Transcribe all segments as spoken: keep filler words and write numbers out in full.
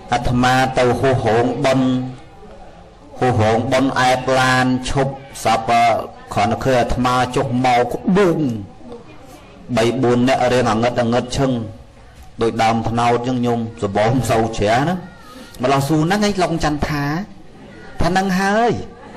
អាត្មាទៅហូហងបនហូហងបនអែបឡានឈប់សាប់គ្រាន់តែឃើញអាត្មាចុះមកដួងបីបួនអ្នករៀងអងឹតអងឹតឈឹងដោយដើមថ្នោតចឹងញោមសបងសូវជ្រះណាម្លោះស៊ូហ្នឹងឯងឡុងចន្ទថាថាហ្នឹងហើយ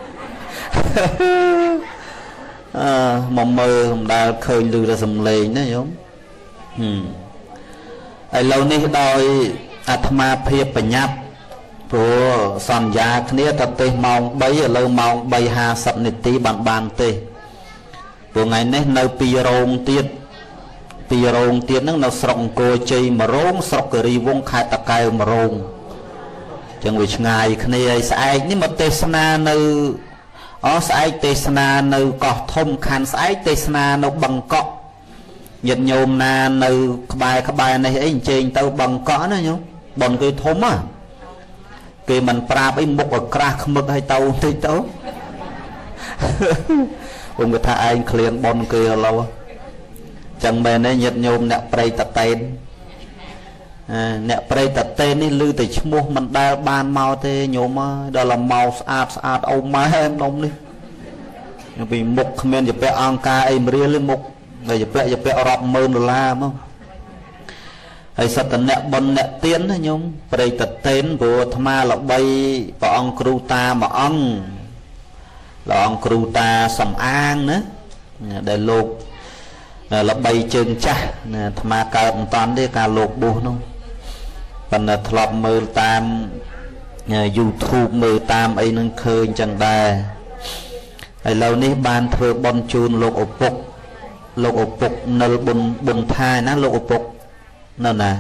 អឺមកមើលមិនដែលឃើញឮតែសំឡេងណាញោមហឹមឥឡូវនេះដោយអាត្មាភាពបញ្ញត្តិព្រោះសន្យាគ្នាទៅទេសម៉ោងបីឥឡូវម៉ោងបីហាសិបនាទីបានបានទេសព្រោះថ្ងៃនេះនៅពីរោងទៀតពីរោងទៀតហ្នឹងនៅស្រុកអង្គរជ័យមួយរោងស្រុកគិរីវង្សខេត្តតាកែវមួយរោងចឹងវាឆ្ងាយគ្នាហើយស្អែកនេះមកទេសនានៅអូស្អែកទេសនានៅកោះធំខណ្ឌស្អែកទេសនានៅបឹងកក់ញាតិញោមណានៅក្បែរក្បែរនេះអីអញ្ជើញទៅបឹងកក់ណាញោមបនគេធំហ៎គេមិនប្រាប់អីមុខឲ្យក្រាស់ខ្មឹកឲ្យទៅបន្តិចទៅខ្ញុំគាត់ថាឯងឃ្លៀងបនគេឥឡូវចឹងមែនទេញាតិញោមអ្នកប្រៃតតេនអ្នកប្រៃតតេននេះឮតែឈ្មោះមិនដែលបានមកទេញោមអើយដល់តែមកស្អាតស្អាតអូម៉ែនំនេះពីមុខគ្មានជាពាក់អង្គការអីមរៀលទេមុខតែជាពាក់ជាពាក់រាប់ម៉ឺនដុល្លារមកហើយសត្វអ្នកបុណ្យអ្នកទៀនណាញោមប្រៃតតេនព្រោះអាត្មាល្បីព្រះអង្គគ្រូតាមួយអង្គព្រះអង្គគ្រូតាសំអាងណាដែលលោកល្បីជើងចាស់អាត្មាកើតមិនតាន់ទេការលោកបួសនោះប៉ុន្តែធ្លាប់មើលតាម YouTube មើលតាមអីនឹងឃើញចឹងដែរឥឡូវនេះបានធ្វើបន់ជូនលោកឪពុកលោកឪពុកនិលប៊ុនប៊ុនថាណាលោកឪពុកនៅណា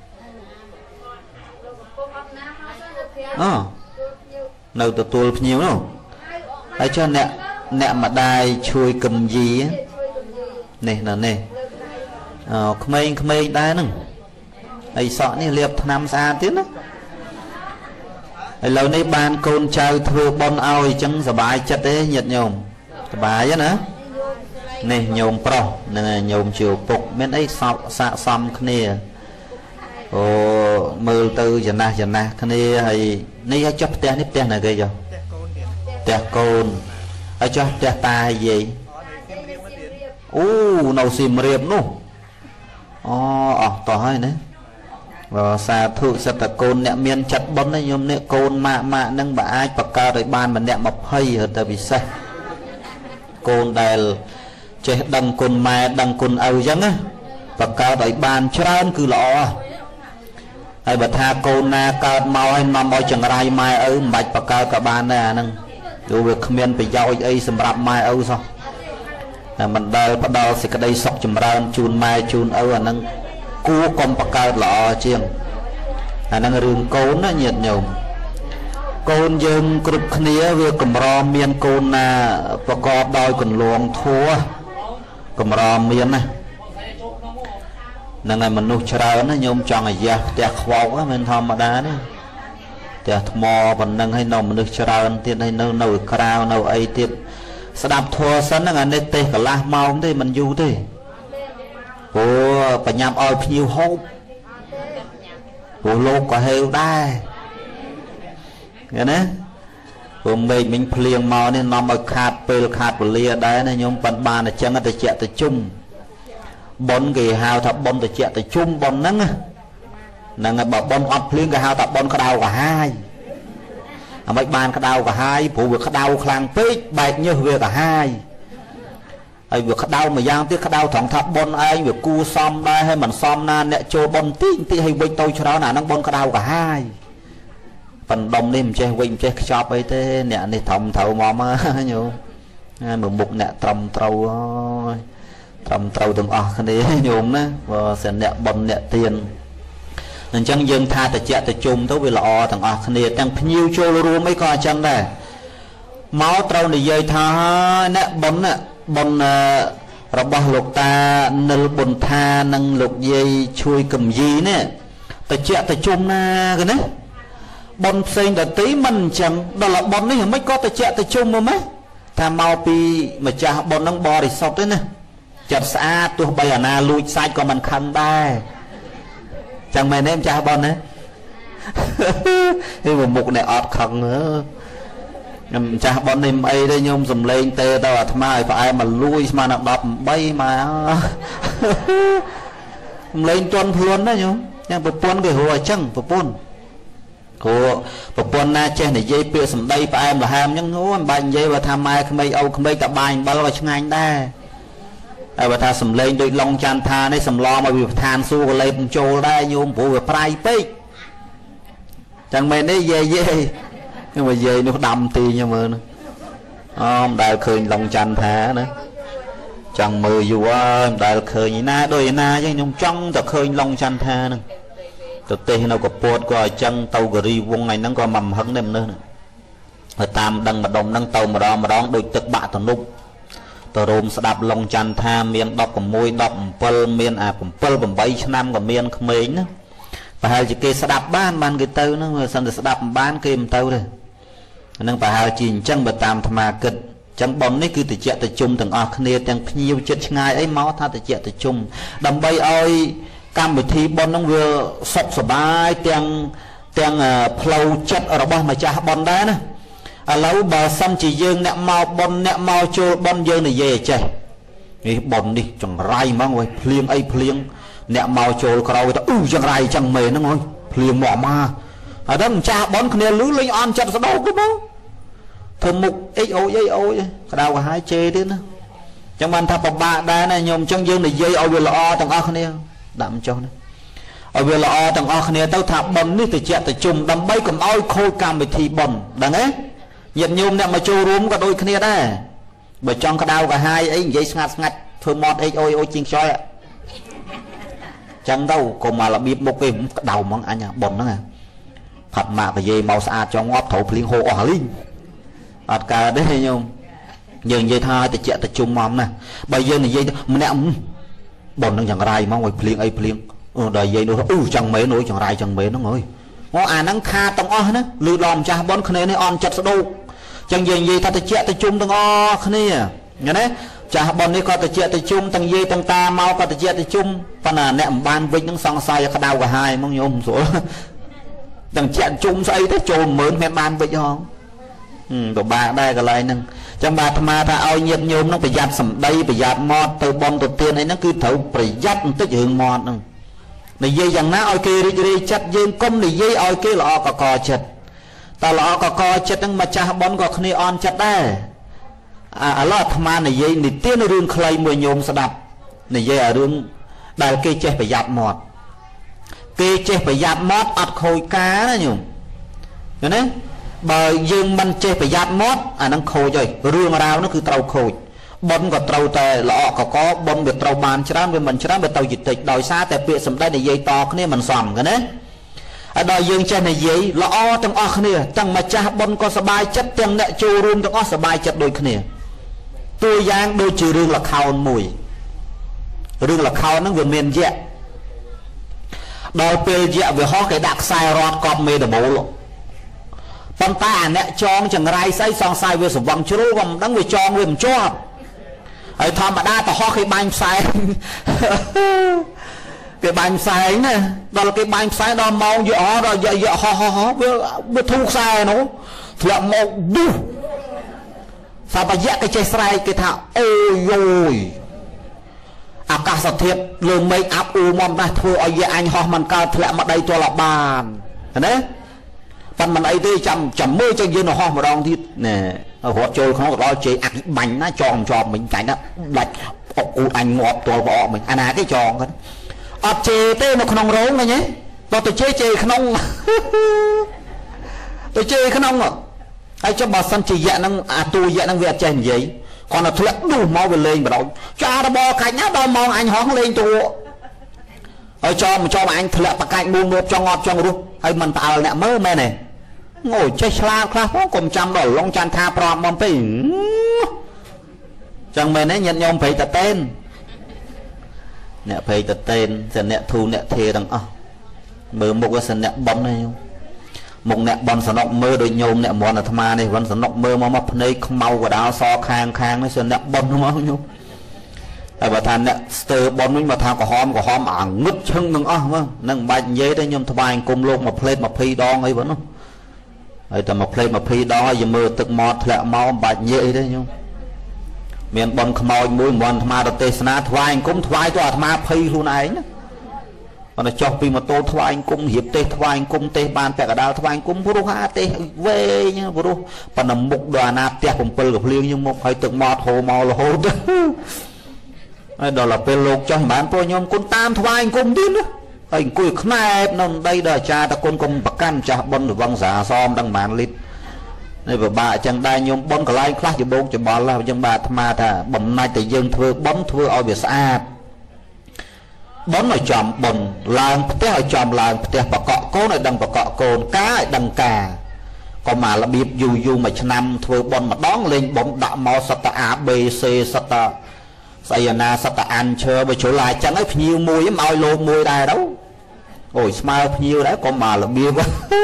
អូនៅទទួលភ្ញៀវនោះហើយចុះអ្នកអ្នកម្ដាយជួយកំយីនេះនៅនេះអឺក្មេងក្មេងដែរហ្នឹងហើយសក់នេះលាបថ្នាំស្អាតទៀតណាឥឡូវនេះបានកូនចៅធ្វើបន់ឲ្យអញ្ចឹងសบายចិត្តទេញាតិញោមសบายណានេះញោមប្រុសនឹងញោមជាឪពុកមានអីសក់សាកសមគ្នាអូមើលទៅចំណាស់ចំណាស់គ្នាហើយនេះឲ្យចុះផ្ទះនេះផ្ទះណាគេចុះផ្ទះកូនឲ្យចុះផ្ទះតាយាយអូនៅសៀមរាបនោះអូអស់តោះហើយណាបើសាធុសតកូនអ្នកមានចិត្តបុណ្យណាញោមនេះកូនម៉ាក់ម៉ាក់នឹងបើអាចបង្កើតឲ្យបានម្នាក់ยี่สิบទៅពិសេសកូនដែលចេះដឹងគុណម៉ែដឹងគុណឪអញ្ចឹងណាបង្កើតឲ្យបានច្រើនគឺល្អហើយបើថាកូនណាកើតមកឲ្យនាំឲ្យចង្រៃម៉ែឪមិនបាច់បង្កើតក៏បានដែរអាហ្នឹងព្រោះវាគ្មានប្រយោជន៍អីសម្រាប់ម៉ែឪសោះតែមិនដែលផ្ដល់សេចក្តីសុខចម្រើនជូនម៉ែជូនឪអាហ្នឹងគួរកុំបង្កើតល្អជាងអាហ្នឹងរឿងកូនណាញាតិញោមកូនយើងគ្រប់គ្នាវាកម្រមានកូនណាប្រកបដោយកន្លងធัวកម្រមានណាហ្នឹងហើយមនុស្សច្រើនណាញោមចង់អាយ៉ាផ្ទះខ្វោកមិនធម្មតាទេផ្ទះថ្មប៉ុណ្ណឹងហើយនៅមនុស្សច្រើនទៀតហើយនៅនៅក្រៅនៅអីទៀតស្ដាប់ធัวសិនហ្នឹងអានេះទេសកន្លះម៉ោងទេមិនយូរទេព្រោះបញ្ញាប់ឲ្យភ្ញៀវហូបព្រោះលោកក៏ហេវដែរឃើញណាព្រោះមេឃមិញភ្លៀងមកនេះនាំឲ្យខាតពេលខាតវេលាដែរណាញោមប៉ុនបានអញ្ចឹងទៅជាទៅជុំប៉ុនគេហៅថាប៉ុនទៅជាទៅជុំប៉ុនហ្នឹងហ្នឹងហើយបើប៉ុនអត់ភ្លៀងគេហៅថាប៉ុនក្តៅកាហាយអ្មេចបានក្តៅកាហាយព្រោះវាក្តៅខ្លាំងពេកបែកញើសវាកាហាយហើយវាក្តៅមួយយ៉ាងទៀតក្តៅត្រង់ថាប៉ុនឯងវាគួសមដែរហើយមិនសមណាអ្នកចូលប៉ុនតិចតិចឲ្យវិចទៅច្រើនអាហ្នឹងប៉ុនក្តៅកាហាយបណ្ដុំនេះមិនចេះវិញមិនចេះខ្ចប់អីទេអ្នកនេះធំត្រូវមកមកញោមហើយមើលមុខអ្នកត្រឹមត្រូវហើយត្រឹមត្រូវទាំងអស់គ្នាញោមណាបើសិនអ្នកប៉ុនអ្នកទៀនអញ្ចឹងយើងថាតិចតិជុំទៅវាល្អទាំងអស់គ្នាទាំងភ្ញៀវចូលរួមអីក៏អញ្ចឹងដែរមកត្រូវនិយាយថាអ្នកប៉ុនប៉ុនរបស់លោកតានិលប៊ុនថានិងលោកយាយជួយកំយីនេះតិចតិជុំណាគេណាប៉ុនផ្សេងដទីមិនអញ្ចឹងដល់ប៉ុននេះមិនក៏តិចតិជុំមកម៉េចថាមកពីម្ចាស់ប៉ុននឹងបរិសុទ្ធទេណាចិត្តស្អាតទោះបីអាណាលួចសាច់ក៏មិនខឹងដែរចឹងមែនទេម្ចាស់ប៉ុនណា thì một mục này ọt khẩn nữa cha bọn em ấy đây nhôm dùm lên tê tao à tham ai phải mà lui mà nó đập bay mà lên tuần luôn đó nhôm nhưng bột pôn cái hồ chăng bột pôn hồ bột pôn na trên này dây bịa sầm đây phải em là ham nhưng ngố em bàn dây và tham ai không mấy âu không mấy cả bàn bao lâu chẳng anh ta và ta sầm lên đôi long chan tha đấy sầm lo mà bị than xu cái lên trâu đây nhôm bộ về prai pê chẳng mấy đấy dây dây nhưng mà dây nó đâm tì nhưng mà ông đại khơi long chan tha nữa chẳng mơ dù em đại khơi như na đôi na chứ nhung trong ta khơi long chan tha nữa từ tê nó có bột có chân tàu gửi vung này nó có mầm hứng đêm nữa ở tam đăng mà đồng nâng tàu mà đó mà đón đôi tức bạ thằng nút tờ rôm sẽ đạp lòng chăn tha miền đọc cầm môi đọc pơ miền à cầm pơ cầm bảy năm cầm miền không mấy nữa và hai chị kia sẽ đạp ban ban cái tàu nó mà xong rồi sẽ đạp ban kia em tàu rồi nên phải hai chị chân bờ tam tham mà kịch chẳng bón đấy cứ từ chợ từ chung từng ở kia từng nhiều chuyện ngay ấy máu tha từ chợ từ chung đầm bay ơi cam bị thi bón nó vừa sọc sờ bài tiếng tiếng flow chất ở đó bao mà cha bón đá nữa à lâu bà xăm chỉ dương nẹm mau bon nẹm mau cho bon dương này về chạy đi bòn đi chẳng rai mà ngồi phliêng ấy phliêng nẹm mau cho cái đâu ừ chẳng rai chẳng mề nó ngồi phliêng mỏ ma ở đó cha bón kia lứ lên on chặt sao đâu cái bó thơm mục ấy ôi ấy ôi cái đâu có hai chê thế nữa chẳng bàn thà bà đây này nhom chẳng dương này dây ôi là o thằng o kia đạm cho nó ở về là o thằng o kia tao thà bòn đi từ chẹt từ chùm đâm bay cầm oi khôi cam bị thì bòn đằng ấy nhiệt nhôm nè mà trâu rúm có đôi kia đấy bởi trong cái đau cả hai ấy vậy ngặt ngặt thôi mót ấy ôi ôi chiên soi ạ chẳng đâu còn mà là bịp một cái đầu món anh à bồn đó nè phật mà cái gì màu xa cho ngóp thổ liên hồ ở linh ọt cả đấy nhôm nhưng dây thai thì chạy từ chung mỏng nè bây giờ này dây mình nè bồn nó chẳng rai mà ngồi liên ấy liên đời dây nó ừ chẳng mấy nổi chẳng rai chẳng mấy nó ngồi ngó à nắng kha tông o nữa lư lòm cha bón khné này on chặt đâu chẳng gì gì ta tự chạy tự chung tông o khné nhớ đấy cha bón này có tự chạy tự chung tông dây tông ta mau có tự chạy tự chung phần là nẹm ban vinh những song sai cái đau cả hai mong nhôm số tông chạy chung say tới chồn mớn mẹ ban vinh không ừ đồ ba đây cái này nâng trong bà tham ta ao nhiệt nhôm nó phải giặt sầm đây phải giặt mọt từ bón từ tiền ấy nó cứ thấu phải giặt tích hưởng mọt này dây chẳng ná oi kia đi chặt dương công này dây oi kia là có co chặt ta là có co chặt nhưng mà cha bón có khné on chặt đây à là tham này dây này tiên nó rương clay mười nhôm sẽ đập này dây ở rương đại kia che phải giặt mọt kia che phải giặt mót ọt khôi cá đó nhung rồi đấy bởi dương mình che phải giặt mót à nó khôi rồi rương rau nó cứ trâu khôi bón có trâu tè lọ có có bón được trâu bàn chán với mình chán với tàu dịch tịch đòi xa tại việc sầm đây này dây to cái này mình xòm cái đấy ở đòi dương trên này dây lọ trong o cái này chẳng mà cha bón có sờ chất chẳng nè chu run trong o sờ chất đôi cái này tôi giang đôi trừ rương là khao mùi rương là khao nó vừa miền dẹ đòi pe dẹ vừa ho cái đặc sai rọt cọp mê đờ bố lộ con ta nè chong chẳng rai say song sai về sủng vòng chú vòng đắng về chong về cho ấy thò mà đa ta ho cái bánh sai cái bánh sai nè đó là cái bánh sai đó mau dọ rồi dọ dọ ho ho ho với thu sai nó là một đu sao mà dạy cái chơi sai cái thảo ôi rồi à cả sạch thiệt lương mấy áp u mong ta thua ở dưới anh ho mình cao thẹn mà đây cho là bàn đấy phần mình ấy đi chậm chậm mơ cho dân nó ho mà đong thịt nè họ chơi không có lo chơi ăn bánh nó tròn tròn mình cái đó lạch u anh ngọt to bọ mình anh à cái tròn cái ọt chê tê nó không rốn này nhé đó tôi chơi chơi không tôi chơi không à ai cho bà sân chỉ dạy năng à tôi dạy năng việc chơi gì còn là thuận đủ mau về lên mà đâu cho nó bò cạnh nhá đâu mong anh hóng lên tụ ở cho mà cho mà anh thuận bà cạnh buông nộp cho ngọt cho luôn hay mình tạo nè mơ mẹ này ngồi chơi la khá cùng trăm đổ long chan tha prom mong phải chẳng mẹ ấy nhận nhôm phải tập tên nè phải tập tên sẽ nè thu nè thề đằng à mơ một cái sân nè bóng này không một nè bóng sân nọc mơ đôi nhôm nè mòn là tham này vẫn sân nọc mơ mà mập này không mau của đào so khang khang nó sân nè bóng không không nhung ហើយបើថាអ្នកស្ទើបនវិញមកថាក្រហមក្រហមអាងឹតឈឹងនឹងអស់មើលនឹងមិនបាច់និយាយទេខ្ញុំថ្វាយអង្គមលោកមួយផ្លេតยี่สิบដងអីបងនោះហើយតែមួយផ្លេតยี่สิบដងហើយយើងមើលទឹកមាត់ធ្លាក់មកមិនបាច់និយាយអីទេខ្ញុំមានបនខ្មោចមួយមិនអាត្មាទៅទេសនាថ្វាយអង្គមថ្វាយទៅអាត្មាភ័យខ្លួនឯងណាបើចុះពីម៉ូតូថ្វាយអង្គមរៀបទេសថ្វាយអង្គមទេសបានតែកដាលថ្វាយអង្គមព្រោះអាទេសវែងព្រោះប៉ុណ្ណឹងមុខដល់អាណាផ្ទះbảyកភ្លៀងយើងមុខហើយទឹកមាត់ហូរមករហូតហើយដល់ពេលលោកចុះមិនបានព្រោះខ្ញុំគុណតាមថ្វាយអង្គមទៀតណាហើយអង្គុយខ្នែបនៅដីដល់អាចារ្យតគុណគុំប្រកាន់ចាស់បុណ្យវង្សាសមដឹងប៉ុន្មានលីត្រនេះពិបាកអញ្ចឹងដែរខ្ញុំបុណ្យកន្លែងខ្លះច្បោកច្បល់ហើយអញ្ចឹងបាទអាត្មាថាបំណាច់តែយើងធ្វើបុណ្យធ្វើឲ្យវាស្អាតបុណ្យឲ្យចំបុណ្យឡើងផ្ទះឲ្យចំឡើងផ្ទះបកកកូនឲ្យដឹងបកកកូនការឲ្យដឹងការក៏មករបៀបយូរយូរមួយឆ្នាំធ្វើបុណ្យម្ដងលេងបំដាក់មកសតអា B C សតស្អីណាសតអានឈើបើជ្រុលឡាអញ្ចឹងឲ្យភ្ញៀវមួយមកឲ្យលោកមួយដែរទៅអូយស្មើភ្ញៀវដែរក៏មករបៀប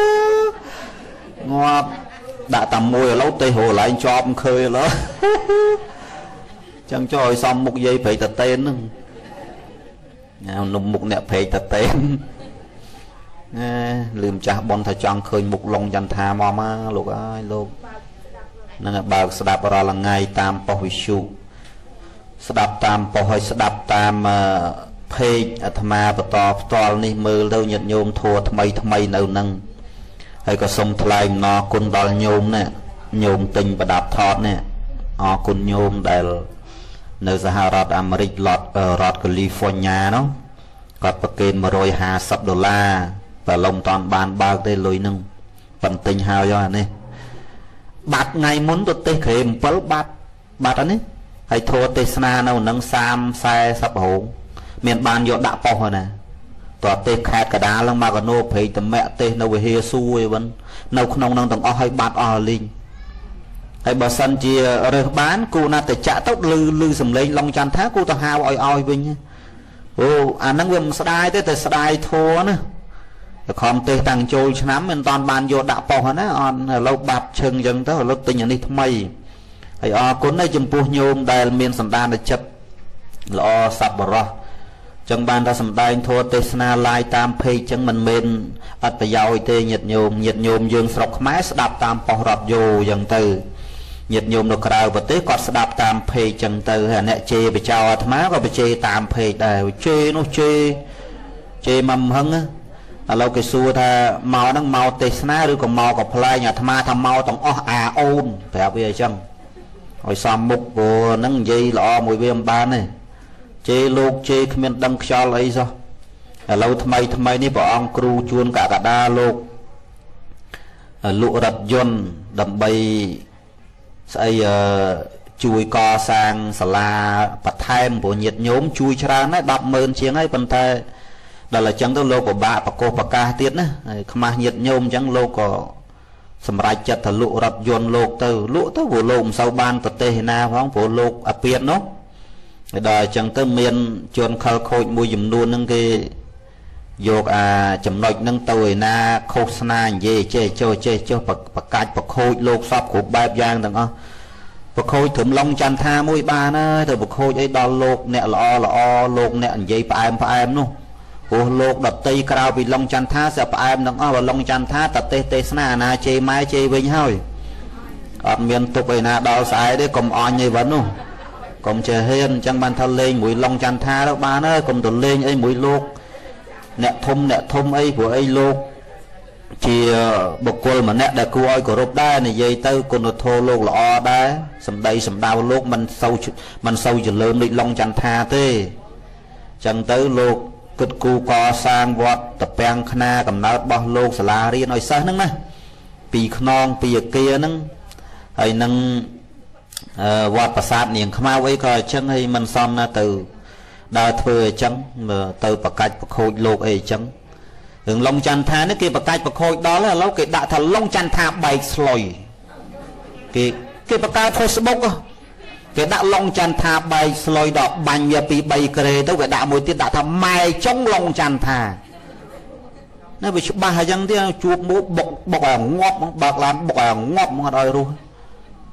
ងាប់ដាក់តាមមួយឥឡូវទេរឡើងជាប់ឃើញឥឡូវចឹងចុះឲ្យសំមុខយាយព្រៃតតេនហ្នឹងនំមុខអ្នកព្រៃតតេនអេលឺម្ចាស់បនថាចង់ឃើញមុខឡុងចន្ទថាមកមកលោកអើយលោកហ្នឹងបើកស្ដាប់រាល់ថ្ងៃតាមប៉ុស្តិ៍វិទ្យុស្ដាប់តាមប៉ុស្តិ៍ឲ្យស្ដាប់តាមเพจអាត្មាបន្តផ្ទាល់នេះមើលទៅញាតិញោមធัวថ្មីថ្មីនៅនឹងហើយក៏សូមថ្លែងអំណរគុណដល់ញោមនេះញោមទិញប្រដាប់ថតនេះអរគុណញោមដែលនៅសហរដ្ឋអាមេរិករដ្ឋកាលីហ្វ័រញ៉ានោះគាត់ប្រគេនmột trăm hai mươiដុល្លារតែលំតាន់បានបើកទេលុយនឹងបន្ទិញហើយអានេះបាត់ថ្ងៃមុនទៅទេសក្រេbảyបាត់បាត់អានេះហើយធัวទេសនានៅនឹងសាមสี่สิบហូងមានបានយកដាក់ប៉ុស្តិ៍ណាតើទេសខេតកដាលឡើងមកកណូព្រៃតមៈទេសនៅវិហារសួយវិញនៅក្នុងនឹងទាំងអស់ឲ្យបាត់អស់លីងហើយបើសិនជារើសបានគូណាតចៈទៅលឺលឺសំឡេងឡុងចន្ទថាគូទៅហៅឲ្យឲ្យវិញអូអាហ្នឹងវាមិនស្ដាយទេតែស្ដាយធัวណាតែខំទេសតាំងចូលឆ្នាំមិនតាន់បានយកដាក់ប៉ុស្តិ៍ណាអត់ឥឡូវបាត់ឈឹងអញ្ចឹងទៅឥឡូវទិញអានេះថ្មីហើយអរគុណណាស់ចំពោះញោមដែលមានសន្តានចិត្តល្អសប្បុរសចឹងបានថាសម្ដែងធัวទេសនាឡាយតាមเพจចឹងមិនមែនអត់ប្រយោជន៍ទេញាតិញោមញាតិញោមយើងស្រុកខ្មែរស្ដាប់តាមប៉ុស្តិ៍រ៉ាឌីយ៉ូចឹងទៅញាតិញោមនៅក្រៅប្រទេសគាត់ស្ដាប់តាមเพจចឹងទៅហើយអ្នកជេរបចោអាត្មាក៏បជេតាមเพจដែរជេនោះជេជេមកហឹងឥឡូវគេសួរថាមកហ្នឹងមកទេសនាឬក៏មកក៏ផ្លែងអាត្មាថាមកទាំងអស់អាអូនប្រាប់វាអញ្ចឹងឲ្យសំមុខព្រោះហ្នឹងនិយាយល្អមួយវាមិនបានទេជេលោកជេគ្មានដឹងខ្យល់អីសោះឥឡូវថ្មីថ្មីនេះព្រះអង្គគ្រូជួនកកដាលោកលក់រថយន្តដើម្បីស្អីជួយកសាងសាលាបន្ថែមព្រោះញាតិញោមជួយច្រើនណាស់ដប់ម៉ឺនជាងហើយប៉ុន្តែដល់អញ្ចឹងទៅលោកពិបាកប្រកោសប្រកាសទៀតណាហើយខ្មាស់ញាតិញោមអញ្ចឹងលោកក៏សម្រេចចិត្តទៅលក់រថយន្តលោកទៅលក់ទៅព្រោះលោកមិនសូវបានប្រទេសណាផងព្រោះលោកអាពាតនោះហើយដល់អញ្ចឹងទៅមានជនខលខូចមួយចំនួនហ្នឹងគេយកអាចំណុចហ្នឹងទៅឯណាឃោសនានិយាយចេះចុះចេះចុះប្រកាច់ប្រខូចលោកសពគ្រប់បែបយ៉ាងទាំងអស់ប្រខូចត្រឹមឡុងចន្ទថាមួយបានហើយទៅប្រខូចអីដល់លោកអ្នកល្អល្អលោកអ្នកនិយាយផ្អែមផ្អែមនោះព្រោះលោកដតីក្រៅពីឡុងចន្ទថាស្រាប់ផ្អែមទាំងអស់បើឡុងចន្ទថាតទេសទេសនាអាណាជេម៉ែជេវិញហើយអត់មានទុកឯណាដល់ស្អែកទេកុំអញឯវិញនោះកុំចេះហ៊ានអញ្ចឹងបានថាលេងមួយឡុងចន្ទថាទៅបានហើយកុំទៅលេងអីមួយលោកអ្នកធំអ្នកធំអីព្រោះអីលោកជាបុគ្គលម្នាក់ដែលគួរឲ្យគោរពដែរនិយាយទៅគុណធម៌លោកល្អដែរសម្ដីសម្ដៅលោកមិនសូវមិនសូវចលើមដូចឡុងចន្ទថាទេអញ្ចឹងទៅលោកគិតគូកសាងវត្តតពាំងខ្នាកំណើតរបស់លោកសាលារៀនឲ្យសិស្សហ្នឹងណាពីខ្នងពីអាគារហ្នឹងហើយនឹងវត្តប្រាសាទនាងខ្មៅអីក៏អញ្ចឹងហើយមិនសមណាទៅដើរធ្វើអញ្ចឹងទៅប្រកាច់ប្រខូចលោកអីអញ្ចឹងរឿងឡុងចន្ទថានេះគេប្រកាច់ប្រខូចដល់ឥឡូវគេដាក់ថាឡុងចន្ទថាបែកស្លុយគេគេបង្កើត Facebook គេដាក់ឡុងចន្ទថាបែកស្លុយដល់បាញ់វាពីបីក្រេទៅគេដាក់មួយទៀតដាក់ថាម៉ែចុងឡុងចន្ទថានេះវាច្បាស់អញ្ចឹងទៀតជួបមួយបុកបុកឲ្យងាប់បើកឡានបុកឲ្យងាប់មកអត់ឲ្យរស់ហ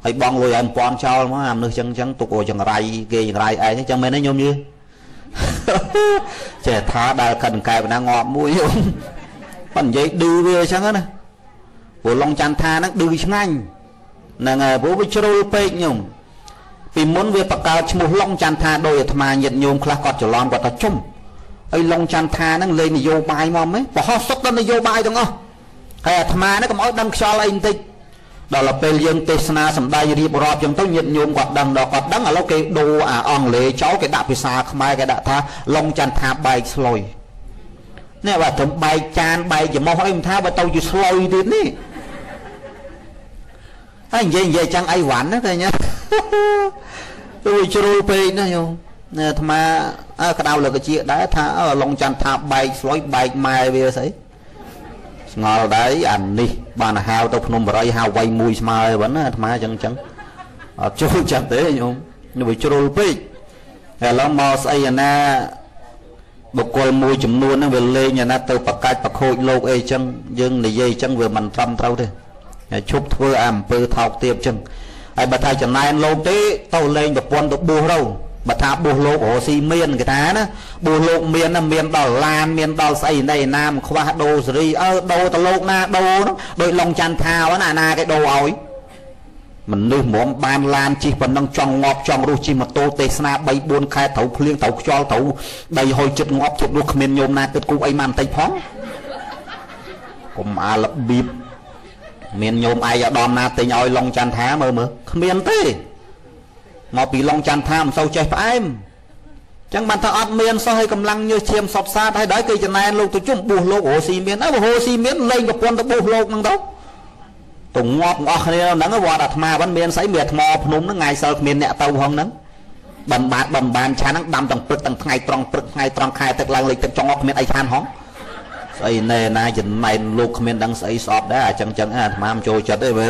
ហើយបងលុយឲ្យពាន់ចោលមកអាមនុស្សចឹងចឹងទុកអូចង្រៃគេចង្រៃឯងចឹងមែនទេញោមយឺចេះថាដែលកិនកែបណាងាប់មួយញោមប៉ុន្តែនិយាយឌឺវាចឹងណាព្រោះឡុងច័ន្ទថាហ្នឹងឌឺឆ្ងាញ់ហ្នឹងហើយព្រោះវាជ្រុលពេកញោមពីមុនវាបកកើតឈ្មោះឡុងច័ន្ទថាដោយអាត្មាញាតិញោមខ្លះគាត់ច្រឡំគាត់ថាជុំអីឡុងច័ន្ទថាហ្នឹងលេងនយោបាយមកហ្មងបោះសុទ្ធដល់នយោបាយទាំងអស់ហើយអាត្មាហ្នឹងកុំឲ្យដឹងខ្យល់អីបន្តិចដល់ពេលយើងទេសនាសម្ដែងរៀបរាប់ចឹងទៅញាតិញោមគាត់ដឹងដល់គាត់ដឹងឥឡូវគេដូរអាអង់គ្លេសចោលគេដាក់ភាសាខ្មែរគេដាក់ថាឡុងច័ន្ទថាបែកស្លុយនេះបើត្រឹមបែកចានបែកច្រមុះអីមិនថាបើទៅជាស្លុយទៀតនេះហើយនិយាយនិយាយចឹងអីវ៉ាន់ណាឃើញទេទៅជ្រុលពេកណាញោមអាត្មាក្តៅលើកជាដែរថាឡុងច័ន្ទថាបែកស្លុយបែកម៉ែវាស្អីស្ងល់ដែរអានេះបានហៅទៅភ្នំបរិយហៅវៃមួយស្មើហ្នឹងណាអាត្មាចឹងចឹងអត់ចូលចិត្តទេញោមវាជ្រុលពេកឥឡូវមកស្អីអាណាបុគ្គលមួយចំនួនហ្នឹងវាលេងអាណាទៅប្រកាច់ប្រខូចលោកអីចឹងយើងនិយាយចឹងវាមិនត្រឹមត្រូវទេឈប់ធ្វើអាអំពើថោកទាបចឹងហើយបើថាចំណែនលោកទេទៅលេងប្រពន្ធទៅបួសទៅបើថាបួសលោករស់ស៊ីមានគេថាណាបួសលោកមានណាមានដល់ឡានមានដល់ស្អីណែណាមខ្វះដូរសេរីអើដូរទៅលោកណាដូរនោះដោយឡុងច័ន្ទថាណាណាគេដូរឲ្យមនុស្សហ្មងបានឡានជិះប៉ុណ្ណឹងចង់ងាប់ចង់រស់ជិះម៉ូតូទេសនាបីបួនខែត្រូវភ្លៀងត្រូវខ្យល់ត្រូវដីហុយចិត្តងាប់ចិត្តរស់គ្មានញោមណាគិតគូអីមកបន្តិចផងកុំអារបៀបមានញោមឯកឧត្តមណាទិញឲ្យឡុងច័ន្ទថាមើលមើលគ្មានទេមកពីឡុងច័ន្ទថាមិនសូវចេះផ្អែមចឹងបានថាអត់មានសោះឲ្យកម្លាំងញើសឈាមសពសាទហើយដល់គេចំណែនលោកទៅជុំបួសលោករស់ស៊ីមានអើរស់ស៊ីមានលេងប្រពន្ធទៅបួសលោកហ្នឹងទៅទៅងាប់អស់គ្នាហ្នឹងវត្តអាត្មាvẫnមានស្អីមានថ្មភ្នំហ្នឹងថ្ងៃសិលគ្មានអ្នកទៅហងហ្នឹងបំបាតបំបានឆានហ្នឹងដាំទាំងព្រឹកទាំងថ្ងៃត្រង់ព្រឹកថ្ងៃត្រង់ខែទឹកឡើងលេខទឹកចង់អស់គ្មានអីឆានហងស្អីណែណាចំណែនលោកគ្មានដឹងស្អីស្អប់ដែរអាចឹងចឹងអាត្មាមិនចូលចិត្តទេមើល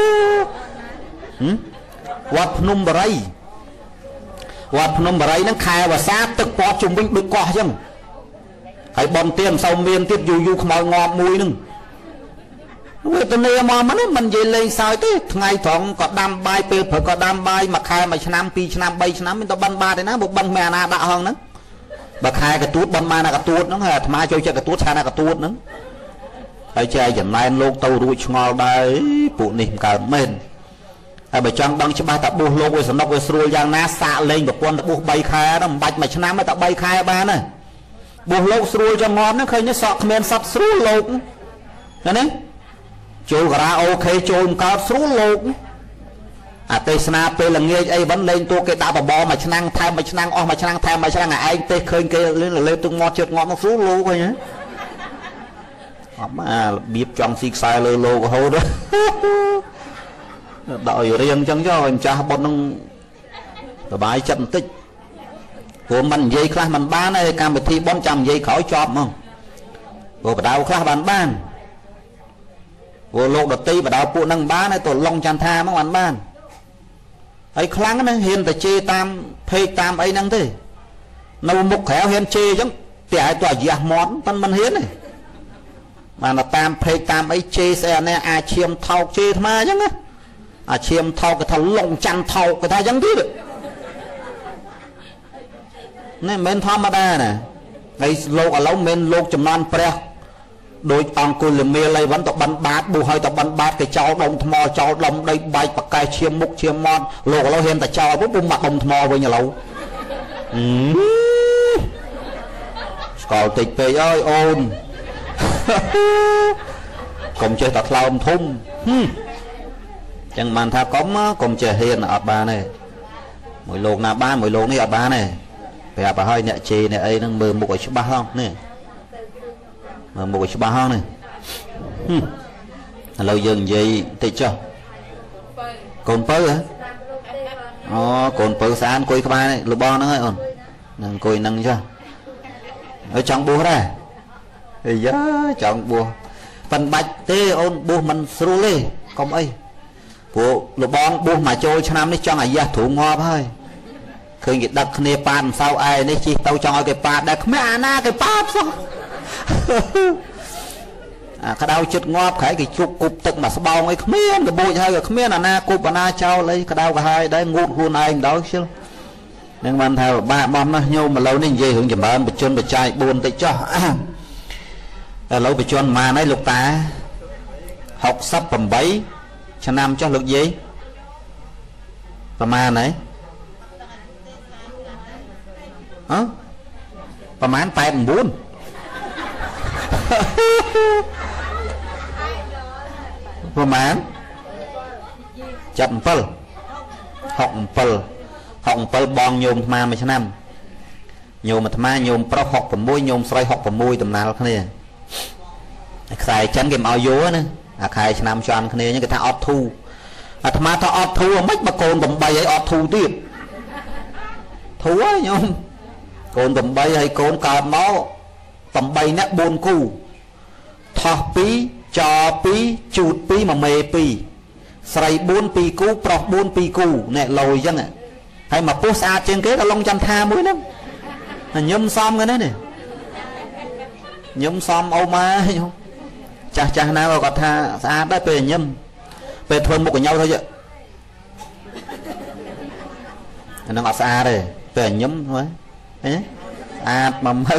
វត្តភ្នំបរិយវត្តភ្នំបរិយហ្នឹងខែវស្សាទឹកពណ៌ជុំវិញដូចកោះចឹងហើយបនទៀនមិនសូវមានទៀតយូរយូរខ្មោចងាប់មួយហ្នឹងវេទនាមកមិនមិននិយាយលេងសើចទេថ្ងៃត្រង់ក៏ដាំបាយពេលព្រឹកក៏ដាំបាយមួយខែមួយឆ្នាំពីរឆ្នាំបីឆ្នាំមិនទៅបិណ្ឌបាតទេណាបើបិណ្ឌមានអាណាដាក់ហងហ្នឹងបើខែកទួតបិណ្ឌបានកទួតហ្នឹងហើយអាត្មាចូលចិត្តកទួតឆានកទួតហ្នឹងហើយចែកចំណែនលោកទៅរួចឆ្ងល់ដែរពួកនេះមិនកើតមែនហើយបើចង់ដឹងច្បាស់ថាបួសលោកវាសំណុកវាស្រួលយ៉ាងណាសាកលេងប្រពន្ធទៅបួសបីខែហ្នឹងមិនបាច់មួយឆ្នាំទេតែបីខែបានទេបួសលោកស្រួលចង្អត់ហ្នឹងឃើញសក់គ្មានសត្វស្រួលលោកឃើញទេចូលការ៉ាអូខេចូលមិនកើតស្រួលលោកអាទេសនាពេលល្ងាចអីvẫnលេងតួគេដាក់បបរមួយឆ្នាំថែមមួយឆ្នាំអស់មួយឆ្នាំថែមមួយឆ្នាំឯងទេសឃើញគេលេងលេងទឹកមាត់ជិតងាប់មកស្រួលលោកឃើញទេអត់មករបៀបចង់ស៊ីខ្សែលើលោករហូតដល់ឲ្យរៀងចឹងចុះឲ្យម្ចាស់បុតនឹងសុបាយចិត្តបន្តិចព្រោះមិននិយាយខ្លះមិនបានទេកម្មវិធីបុណ្យចាំនិយាយក្រោយចប់ហ្មងព្រោះបដៅខ្លះបានបានព្រោះលោកដតីបដៅពួកនឹងបានហើយទៅឡុងច័ន្ទថាមកបានបានហើយខ្លាំងណាស់ហ៊ានតែជេរតាមเพจតាមអីហ្នឹងទេនៅមុខក្រៅហ៊ានជេរចឹងតែឲ្យទៅអាយ៉ាស់មាត់មិនមិនហ៊ានទេបានតាមเพจតាមអីជេរស្អីអានេះអាឈាមថោកជេរអាត្មាចឹងណាអាឈាមថោកគេថាឡុងច័ន្ទថោកគេថាចឹងទៀតនេះមិនធម្មតាណាហើយលោកឥឡូវមិនលោកចំនួនព្រះដោយអង្គុលមេលអីvẫnទៅបិណ្ឌបាតប៊ូហើយទៅបិណ្ឌបាតគេចោលដុំថ្មចោលដុំដីបែកប្រកែឈាមមុខឈាមមាត់លោកឥឡូវហ៊ានតែចោលពុំមកដុំថ្មវិញឥឡូវស្គាល់តិចពេកអើយអូនកុំចេះតែថ្លើមធំចឹងបានថាកុំកុំចេះហ៊ានអត់បានទេមួយលោកណាបានមួយលោកនេះអត់បានទេប្រាប់ឲ្យអ្នកជេរអ្នកអីហ្នឹងមើលមុខឲ្យច្បាស់ហងនេះមើលមុខឲ្យច្បាស់ហងនេះឥឡូវយើងនិយាយតិចចុះកូនពៅហ៎អូកូនពៅស្អាតអង្គុយក្បែរលបងហ្នឹងហើយអូននឹងអង្គុយហ្នឹងចុះហើយចង់បួសដែរអីយ៉ាចង់បួសប៉ិនបាច់ទេអូនបួសមិនស្រួលទេកុំអីព្រោះលបងបួសមកចូលឆ្នាំនេះចង់អាយ៉ាស់ទ្រូងងាប់ហើយឃើញគេដឹកគ្នាប៉ាតម្សៅឯនេះជិះទៅចង់ឲ្យគេប៉ាដែរគ្មានអាណាគេប៉ាសោះក្តៅចិត្តងាប់ខែគេជប់គប់ទឹកមកស្បោងអីគ្មានកបួចហើយក៏គ្មានអាណាគប់អាណាចោលអីក្តៅក៏ហើយដែរងូតខ្លួនឯងដល់ខ្ជិលនឹងបានថាបាក់បំណាស់ញោមឥឡូវនេះនិយាយរឿងចម្រើនបច្ចុប្បន្នបច្ច័យបួនតិចចុះឥឡូវបច្ចុប្បន្នប៉ុន្មានហើយលោកតាហុកសិបប្រាំឆ្នាំចុះលោកយាយប្រហែលហើយអឺប្រហែលแปดสิบเก้าប្រហែលចាប់เจ็ดหกเจ็ดหกเจ็ดបងញោមអាត្មាមួយឆ្នាំញោមអាត្មាញោមប្រុសหกหกញោមស្រីหกหกដំណាលគ្នាខ្សែចិនគេមកឲ្យយោណាអាខែឆ្នាំជន់គ្នាគេថាអត់ធូអាត្មាថាអត់ធូមិនមកកូនtámឲ្យអត់ធូទៀតធូហើយញោមកូនtámហើយកូនកើតមកtámនាក់bốnគូថោះពីរចពីរជូតពីរមួយមេពីរស្រីbốnពីរគូប្រុសbốnពីរគូអ្នកលយអញ្ចឹងហើយមកពោះស្អាតជាងគេក៏ឡុងចន្ទថាមួយហ្នឹងញឹមសំគេណានេះញឹមសំអូម៉ាញោមចាស់ចាស់ណាក៏គាត់ថាស្អាតដែរពេលញឹមពេលធ្វើមុខកញ្ញោទៅអានឹងអត់ស្អាតទេពេលញឹមហ្នឹងហ៎ស្អាតមកមើល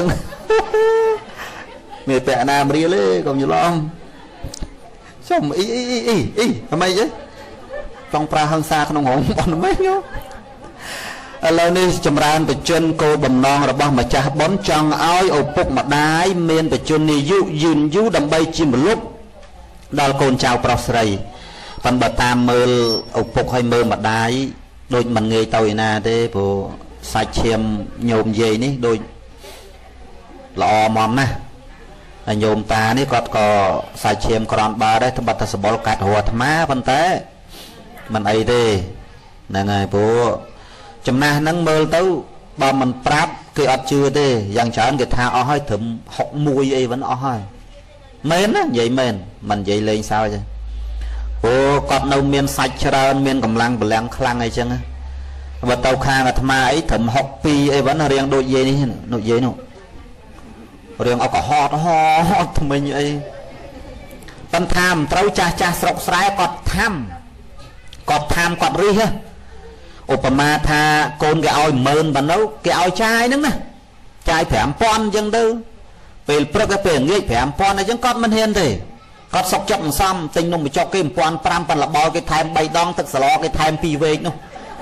មានពាក់ណាមរៀលទេកុំច្រឡំសុំអ៊ីអ៊ីអ៊ីអ៊ីអ៊ីអ្មេចទេចង់ប្រើហឹង្សាក្នុងរោងប៉ុណ្ណឹងញោមឥឡូវនេះចម្រើនបច្ចុប្បន្នគោលបំណងរបស់ម្ចាស់បុណ្យចង់ឲ្យឪពុកម្ដាយមានបច្ចុប្បន្ននាយុយឺនយូរដើម្បីជាមនុស្សដល់កូនចៅប្រុសស្រីប៉ុន្តែតាមមើលឪពុកឲ្យមើលម្ដាយដូចមិនងាយទៅឯណាទេព្រោះសាច់ឈាមញោមយាយនេះដូចល្អមកណាស់ហើយញោមតានេះគាត់ក៏សាច់ឈាមក្រនបើដែរត្បិតតែសបុលកាត់រស់អាត្មាប៉ុន្តែមិនអីទេហ្នឹងហើយព្រោះចំណាស់ហ្នឹងមើលទៅបើមិនប្រាប់គេអត់ជឿទេយ៉ាងច្រើនគេថាអស់ហើយត្រឹមหกสิบเอ็ดអីvẫnអស់ហើយមែនណានិយាយមែនមិននិយាយលេងសើចទេព្រោះគាត់នៅមានសាច់ច្រើនមានកម្លាំងបលាំងខ្លាំងអីចឹងបើទៅខាងអាត្មាអីត្រឹមหกสิบสองអីvẫnរៀងដូចយាយនេះនោះយាយនោះរៀងអកហត់ហត់ថ្មិញអីប៉ុន្តែមិនត្រូវចាស់ចាស់ស្រុកស្រែគាត់ថាំគាត់ថាំគាត់រិះឧបមាថាកូនគេឲ្យម៉ឺនបណ្ណូគេឲ្យចាយហ្នឹងណាចាយប្រាំពាន់អញ្ចឹងទៅពេលព្រឹកពេលងាយប្រាំពាន់អញ្ចឹងគាត់មិនហ៊ានទេគាត់សុកចិត្តមិនសមទិញនំបញ្ចុកគេmột nghìn năm trămប៉ុន្តែលបលគេថែម3ដងទឹកសឡគេថែមពីរវែកនោះ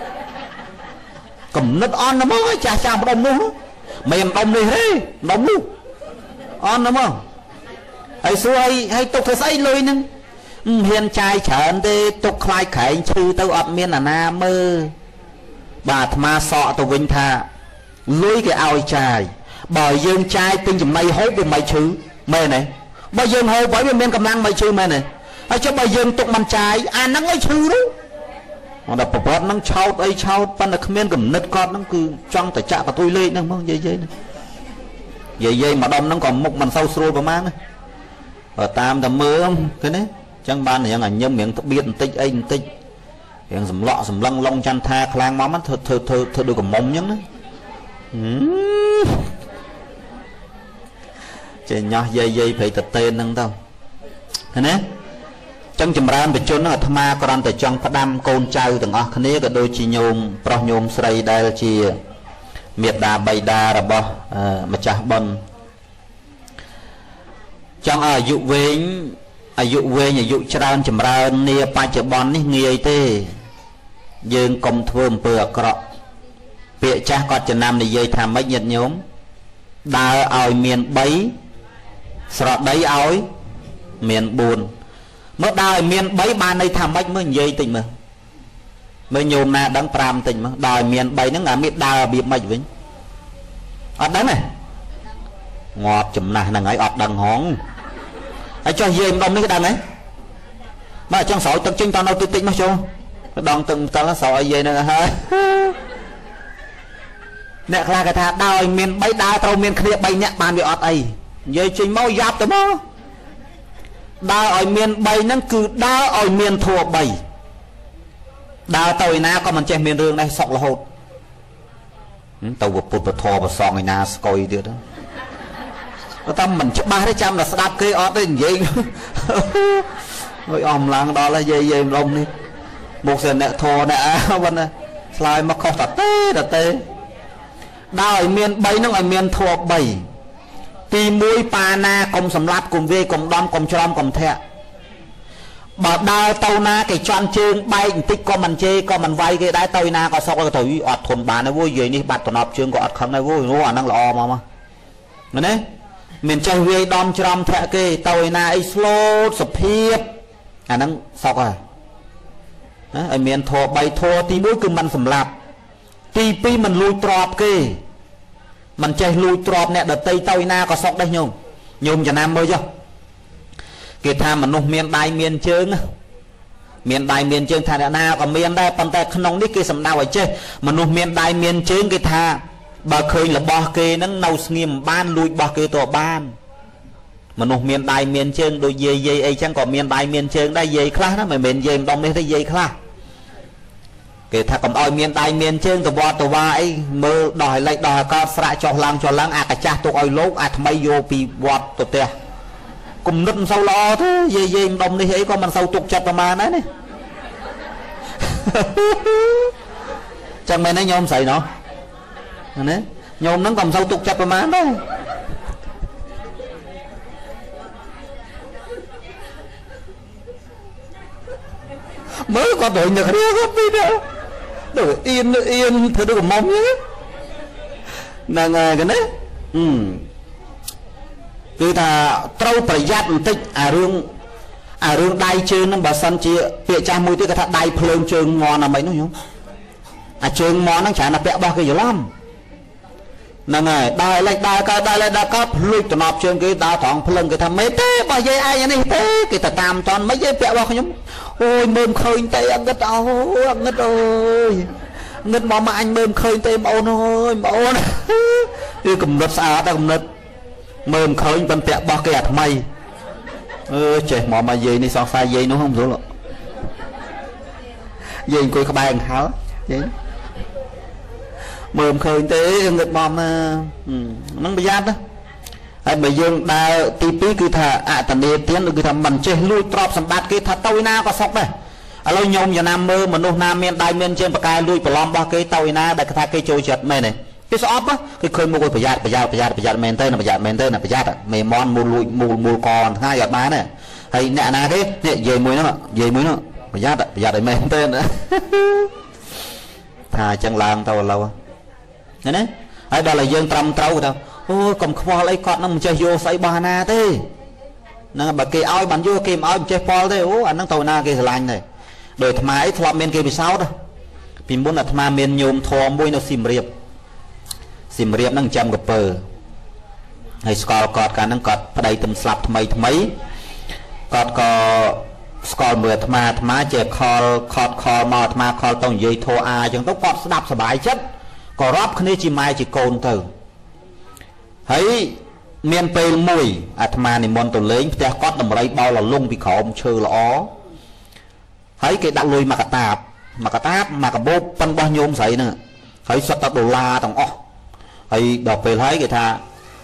កំណត់អន់ណាស់មកចាស់ចាស់ម្ដុំនោះមិនម្ដុំនេះទេម្ដុំនោះអន់ណាស់មកហើយសួរឲ្យឲ្យទុកធ្វើស្អីលុយហ្នឹងមិនហ៊ានចាយច្រើនទេទុកខ្លាយក្រែងឈឺទៅអត់មានអាណាមើលបាទអាត្មាសក់ទៅវិញថាលុយគេឲ្យចាយបើយើងចាយទិញចំណីហូបវាមិនឈឺមែនទេបើយើងហូបហើយវាមានកម្លាំងមិនឈឺមែនទេហើយចុះបើយើងទុកមិនចាយអាហ្នឹងឲ្យឈឺនោះមកដល់ប្រវត្តិហ្នឹងឆោតអីឆោតប៉ុន្តែគ្មានកំណត់គាត់ហ្នឹងគឺចង់តែចាក់កតុយលេខហ្នឹងមកនិយាយយាយហ្នឹងនិយាយយាយម្ដុំហ្នឹងក៏មុខមិនសូវស្រួលប្រហែលណាបើតាមតែមើលឃើញទេអញ្ចឹងបានរៀងអាញឹមរៀងត្បៀតបន្តិចអីបន្តិចរៀងសម្លក់សម្លឹងឡុងចន្ទថាខ្លាំងមកមិនធ្វើធ្វើធ្វើធ្វើដូចកំមុំអញ្ចឹងណាចេះញោះយាយយាយព្រៃតតេនហ្នឹងទៅឃើញទេចឹងចម្រើនបជនអាត្មាគ្រាន់តែចង់ផ្ដាំកូនចៅទាំងអស់គ្នាក៏ដូចជាញោមប្រុសញោមស្រីដែលជាមេត្តាបៃតារបស់ម្ចាស់បុណ្យចង់ឲ្យអាយុវែងអាយុវែងអាយុច្រើនចម្រើននាបច្ចុប្បន្ននេះងាយទេយើងកុំធ្វើអំពើអាក្រក់ពាក្យចាស់គាត់ចំណាំនិយាយថាម៉េចញាតិញោមដើរឲ្យមានបីស្រដីឲ្យមានបួនមើលដើរឲ្យមានបីបានន័យថាម៉េចមើលនិយាយតិចមើលមើលញោមណាដឹងប្រាំតិចមើលដើរឲ្យមានបីហ្នឹងអាមានដើររបៀបម៉េចវិញអត់ដឹងទេងាប់ចំណាស់ហ្នឹងហើយអត់ដឹងហងហើយចុះយាយម្ដុំនេះក៏ដឹងហ៎បើចង់ស្រោចទឹកចេញតនៅតិចតិចមកចូលដងទឹកតើស្រោចឲ្យយាយហ្នឹងហើយអ្នកខ្លះគេថាដើរឲ្យមានបីដើរត្រូវមានគ្នាបីនាក់បានវាអត់អីនិយាយចេញមកយ៉ាប់ទៅមកដើរឲ្យមានបីហ្នឹងគឺដើរឲ្យមានធัวបីដើរទៅឯណាក៏មិនចេះមានរឿងដែរសក់រហូតទៅពុទ្ធពធប្រសងឯណាស្កុយទៀត tâm mình chấp ba đấy trăm là đáp cái ót đấy gì ôi om lăng đó là dây dây lông đi một giờ nè thò nè vấn này lại mà không thật tê là tê đào miền bay nó ở miền thọ bảy thì mũi pa na cùng sầm lạp cùng về cùng đom cùng chom cùng thẹ bà đào tàu na cái chọn chương bay tích có mình chê có mình vay cái đá tàu na có sau cái thổi ọt thôn bà nó vui gì đi bạt tuần họp chương có ọt không này vui nó năng lò mà mà mà đấy miền chơi về đom chom thẹ cái tàu na ấy slow sập hiệp à năng sau rồi ở miền thọ bay thọ thì mũi cứ mình sầm lạp thì pi mình lùi trọp kì mình chơi lùi trọp nè đợt tây tây na có sọc đây nhung nhung cho nam mới chưa kì tham mình nung miền đại miền trương miền đại miền trương thà na còn miền đây còn tại không đi kì sầm đào ở chơi mình nung miền đại miền trương kì thà bà khơi là bò kì nó nâu nghiêm ban lùi bò kì tổ ban mình nung miền đại miền trương đôi dây dây ấy chẳng còn miền đại miền trương đây dây khá nó mà miền dây đông đây thấy dây khá cái thằng cầm oi miền đại miền trên từ bò từ ba ấy mơ đòi lại đòi có sạ cho lăng cho lăng à cái cha tôi oi lố à thay vô pi bọt tụt tè cùng nứt sâu lo thế gì gì đồng đi ấy có mình sâu tục chặt mà đấy này chẳng mày nói nhôm sậy nó đấy nhôm nó còn sâu tục chặt mà đấy mới có đội nhật đi không đi đâu được yên yên thử được mong nhé là ngày cái đấy ừคือta trâu phải giặt một tích à rương à rương đai chơi nó bà sân chị bịa cha mùi tí cái thằng đai phơn chơi ngon là mấy nó nhung à chơi ngon nó chả là bẹ bao cái gì lắm là ngày đai lại đai cái đai lại đai cấp lui tụi nọp chơi cái đai thằng phơn cái thằng mấy thế bao giây ai này thế cái thằng tam toàn mấy giây bẹ bao cái nhung ôi mơm khơi tê ăn ngất ôi ăn ngất ơi ngất mà mà anh mơm khơi tê mà ôn ơi mà ôn đi cầm ngất xa ta cầm ngất mơm khơi bên tẹt bao kẹt mày ơ trời mà mà gì này sao sai gì nó không rồi gì coi các bạn háo vậy mơm khơi tê ngất mà mà nó bị giát đó ai bây giờ đã tí tí cứ thà à tận đây tiếng cứ thà mình chơi lui trọp sắm bát cái thà tàu na có sọc đây à lâu nhom giờ nam mơ mà nô nam miền đại miền trên bạc cai lui bờ lom ba cái tàu na đại thà cái trôi chật mày này cái sọp á cái khơi mua cáiประหยัดประหยัดประหยัดประหยัดmiền tây làประหยัดmiền tây làประหยัดà mày mòn mù lùi mù mù còn hai giọt má này hay nè na cái nè về muối nó về muối nóประหยัดàประหยัดmiền tây nữa thà chân làng tàu lâu này đấy ai đó là dân trầm trâu đâu ôi cầm kho lấy con nó mình chơi vô say bà na thế nè bà kia oi bạn vô kia oi chơi pol thế ố anh nó tàu na kia lành này đời tham ấy thọ miền kia bị sao đâu vì muốn là tham miền nhôm thọ môi nó xìm riệp xìm riệp nó chăm gặp bờ hay scol cọt cả nó cọt ở đây tầm slap thay thay cọt có scol mưa tham tham chơi call cọt call mò tham call tông dây thô a chẳng tốc cọt đạp sờ bài chất có rót cái này chỉ mai chỉ cồn từ thấy miền tây mùi à tham này mòn tàu lấy te cót đầm lấy bao là lung bị khổ chơi là ó thấy cái đặt lùi mà cả tạp mà cả táp mà cả bốp phân bao nhiêu sấy nữa thấy xuất tập đồ la tầng ó thấy đọc về thấy cái tha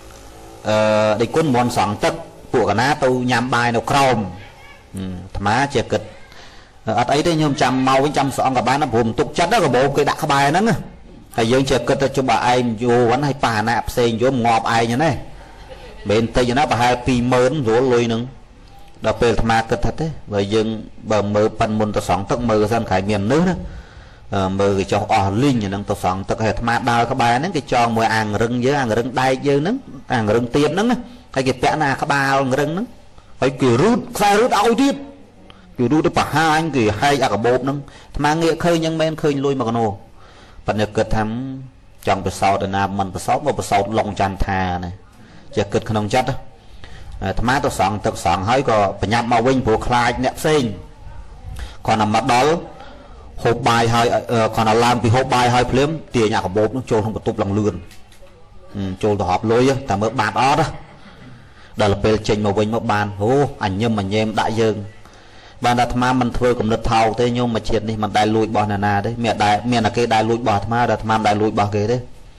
để quân mòn sẵn tất của cả ná tôi nhắm bài nó crom tham chơi kịch ở ấy đấy nhôm trăm mau với trăm sọn cả ba nó buồn tục chất đó cả bộ cái đặt bài nó thầy dương chơi kịch cho bà ai vô vẫn hay bà nạp sen vô ngọt ai như này bên tây cho nó bà hai pi mớn rủ lui nưng đọc về tham kịch thật đấy và dương bờ mờ pan môn tao sóng tắc mờ dân khải miền nước đó mờ cái cho ở linh như nưng tao sóng tắc hệ tham đào các bài nó cái cho mười ăn rừng với ăn rừng đai dư nưng ăn rừng tiêm nưng hay cái pẽ na các ba rừng nưng phải kiểu rút khai rút ao tiếp kiểu rút được bà hai anh kiểu hay à cả bột nưng tham nghĩa khơi nhưng men khơi lui mà còn nôปัญญาเกิดทำจังไปสอบแต่นามันไปสอบมาไปสอบลงจันทาเนี่ยจะเกิดขนมจัดนะธรรมะตัวสองตัวสองให้ก็ปัญญามาวิ่งผัวคลายเนี่ยเส้นcòn nằm mặt đó hộp bài hay còn là làm vì hộp bài hay phím tiền nhà của bố nó trôi không có tục lòng lươn trôi tổ họp lối ta mới bàn đó đó đây là về trình màวิ่งmà bàn ô ảnh nhâm mà nhem đại dương bạn đặt tham mình thuê cũng được thầu thế nhưng mà chuyện này mình đại lùi bỏ nà nà đấy mẹ đại mẹ là cái đại lùi bỏ tham đặt tham đại lùi bỏ cái đấy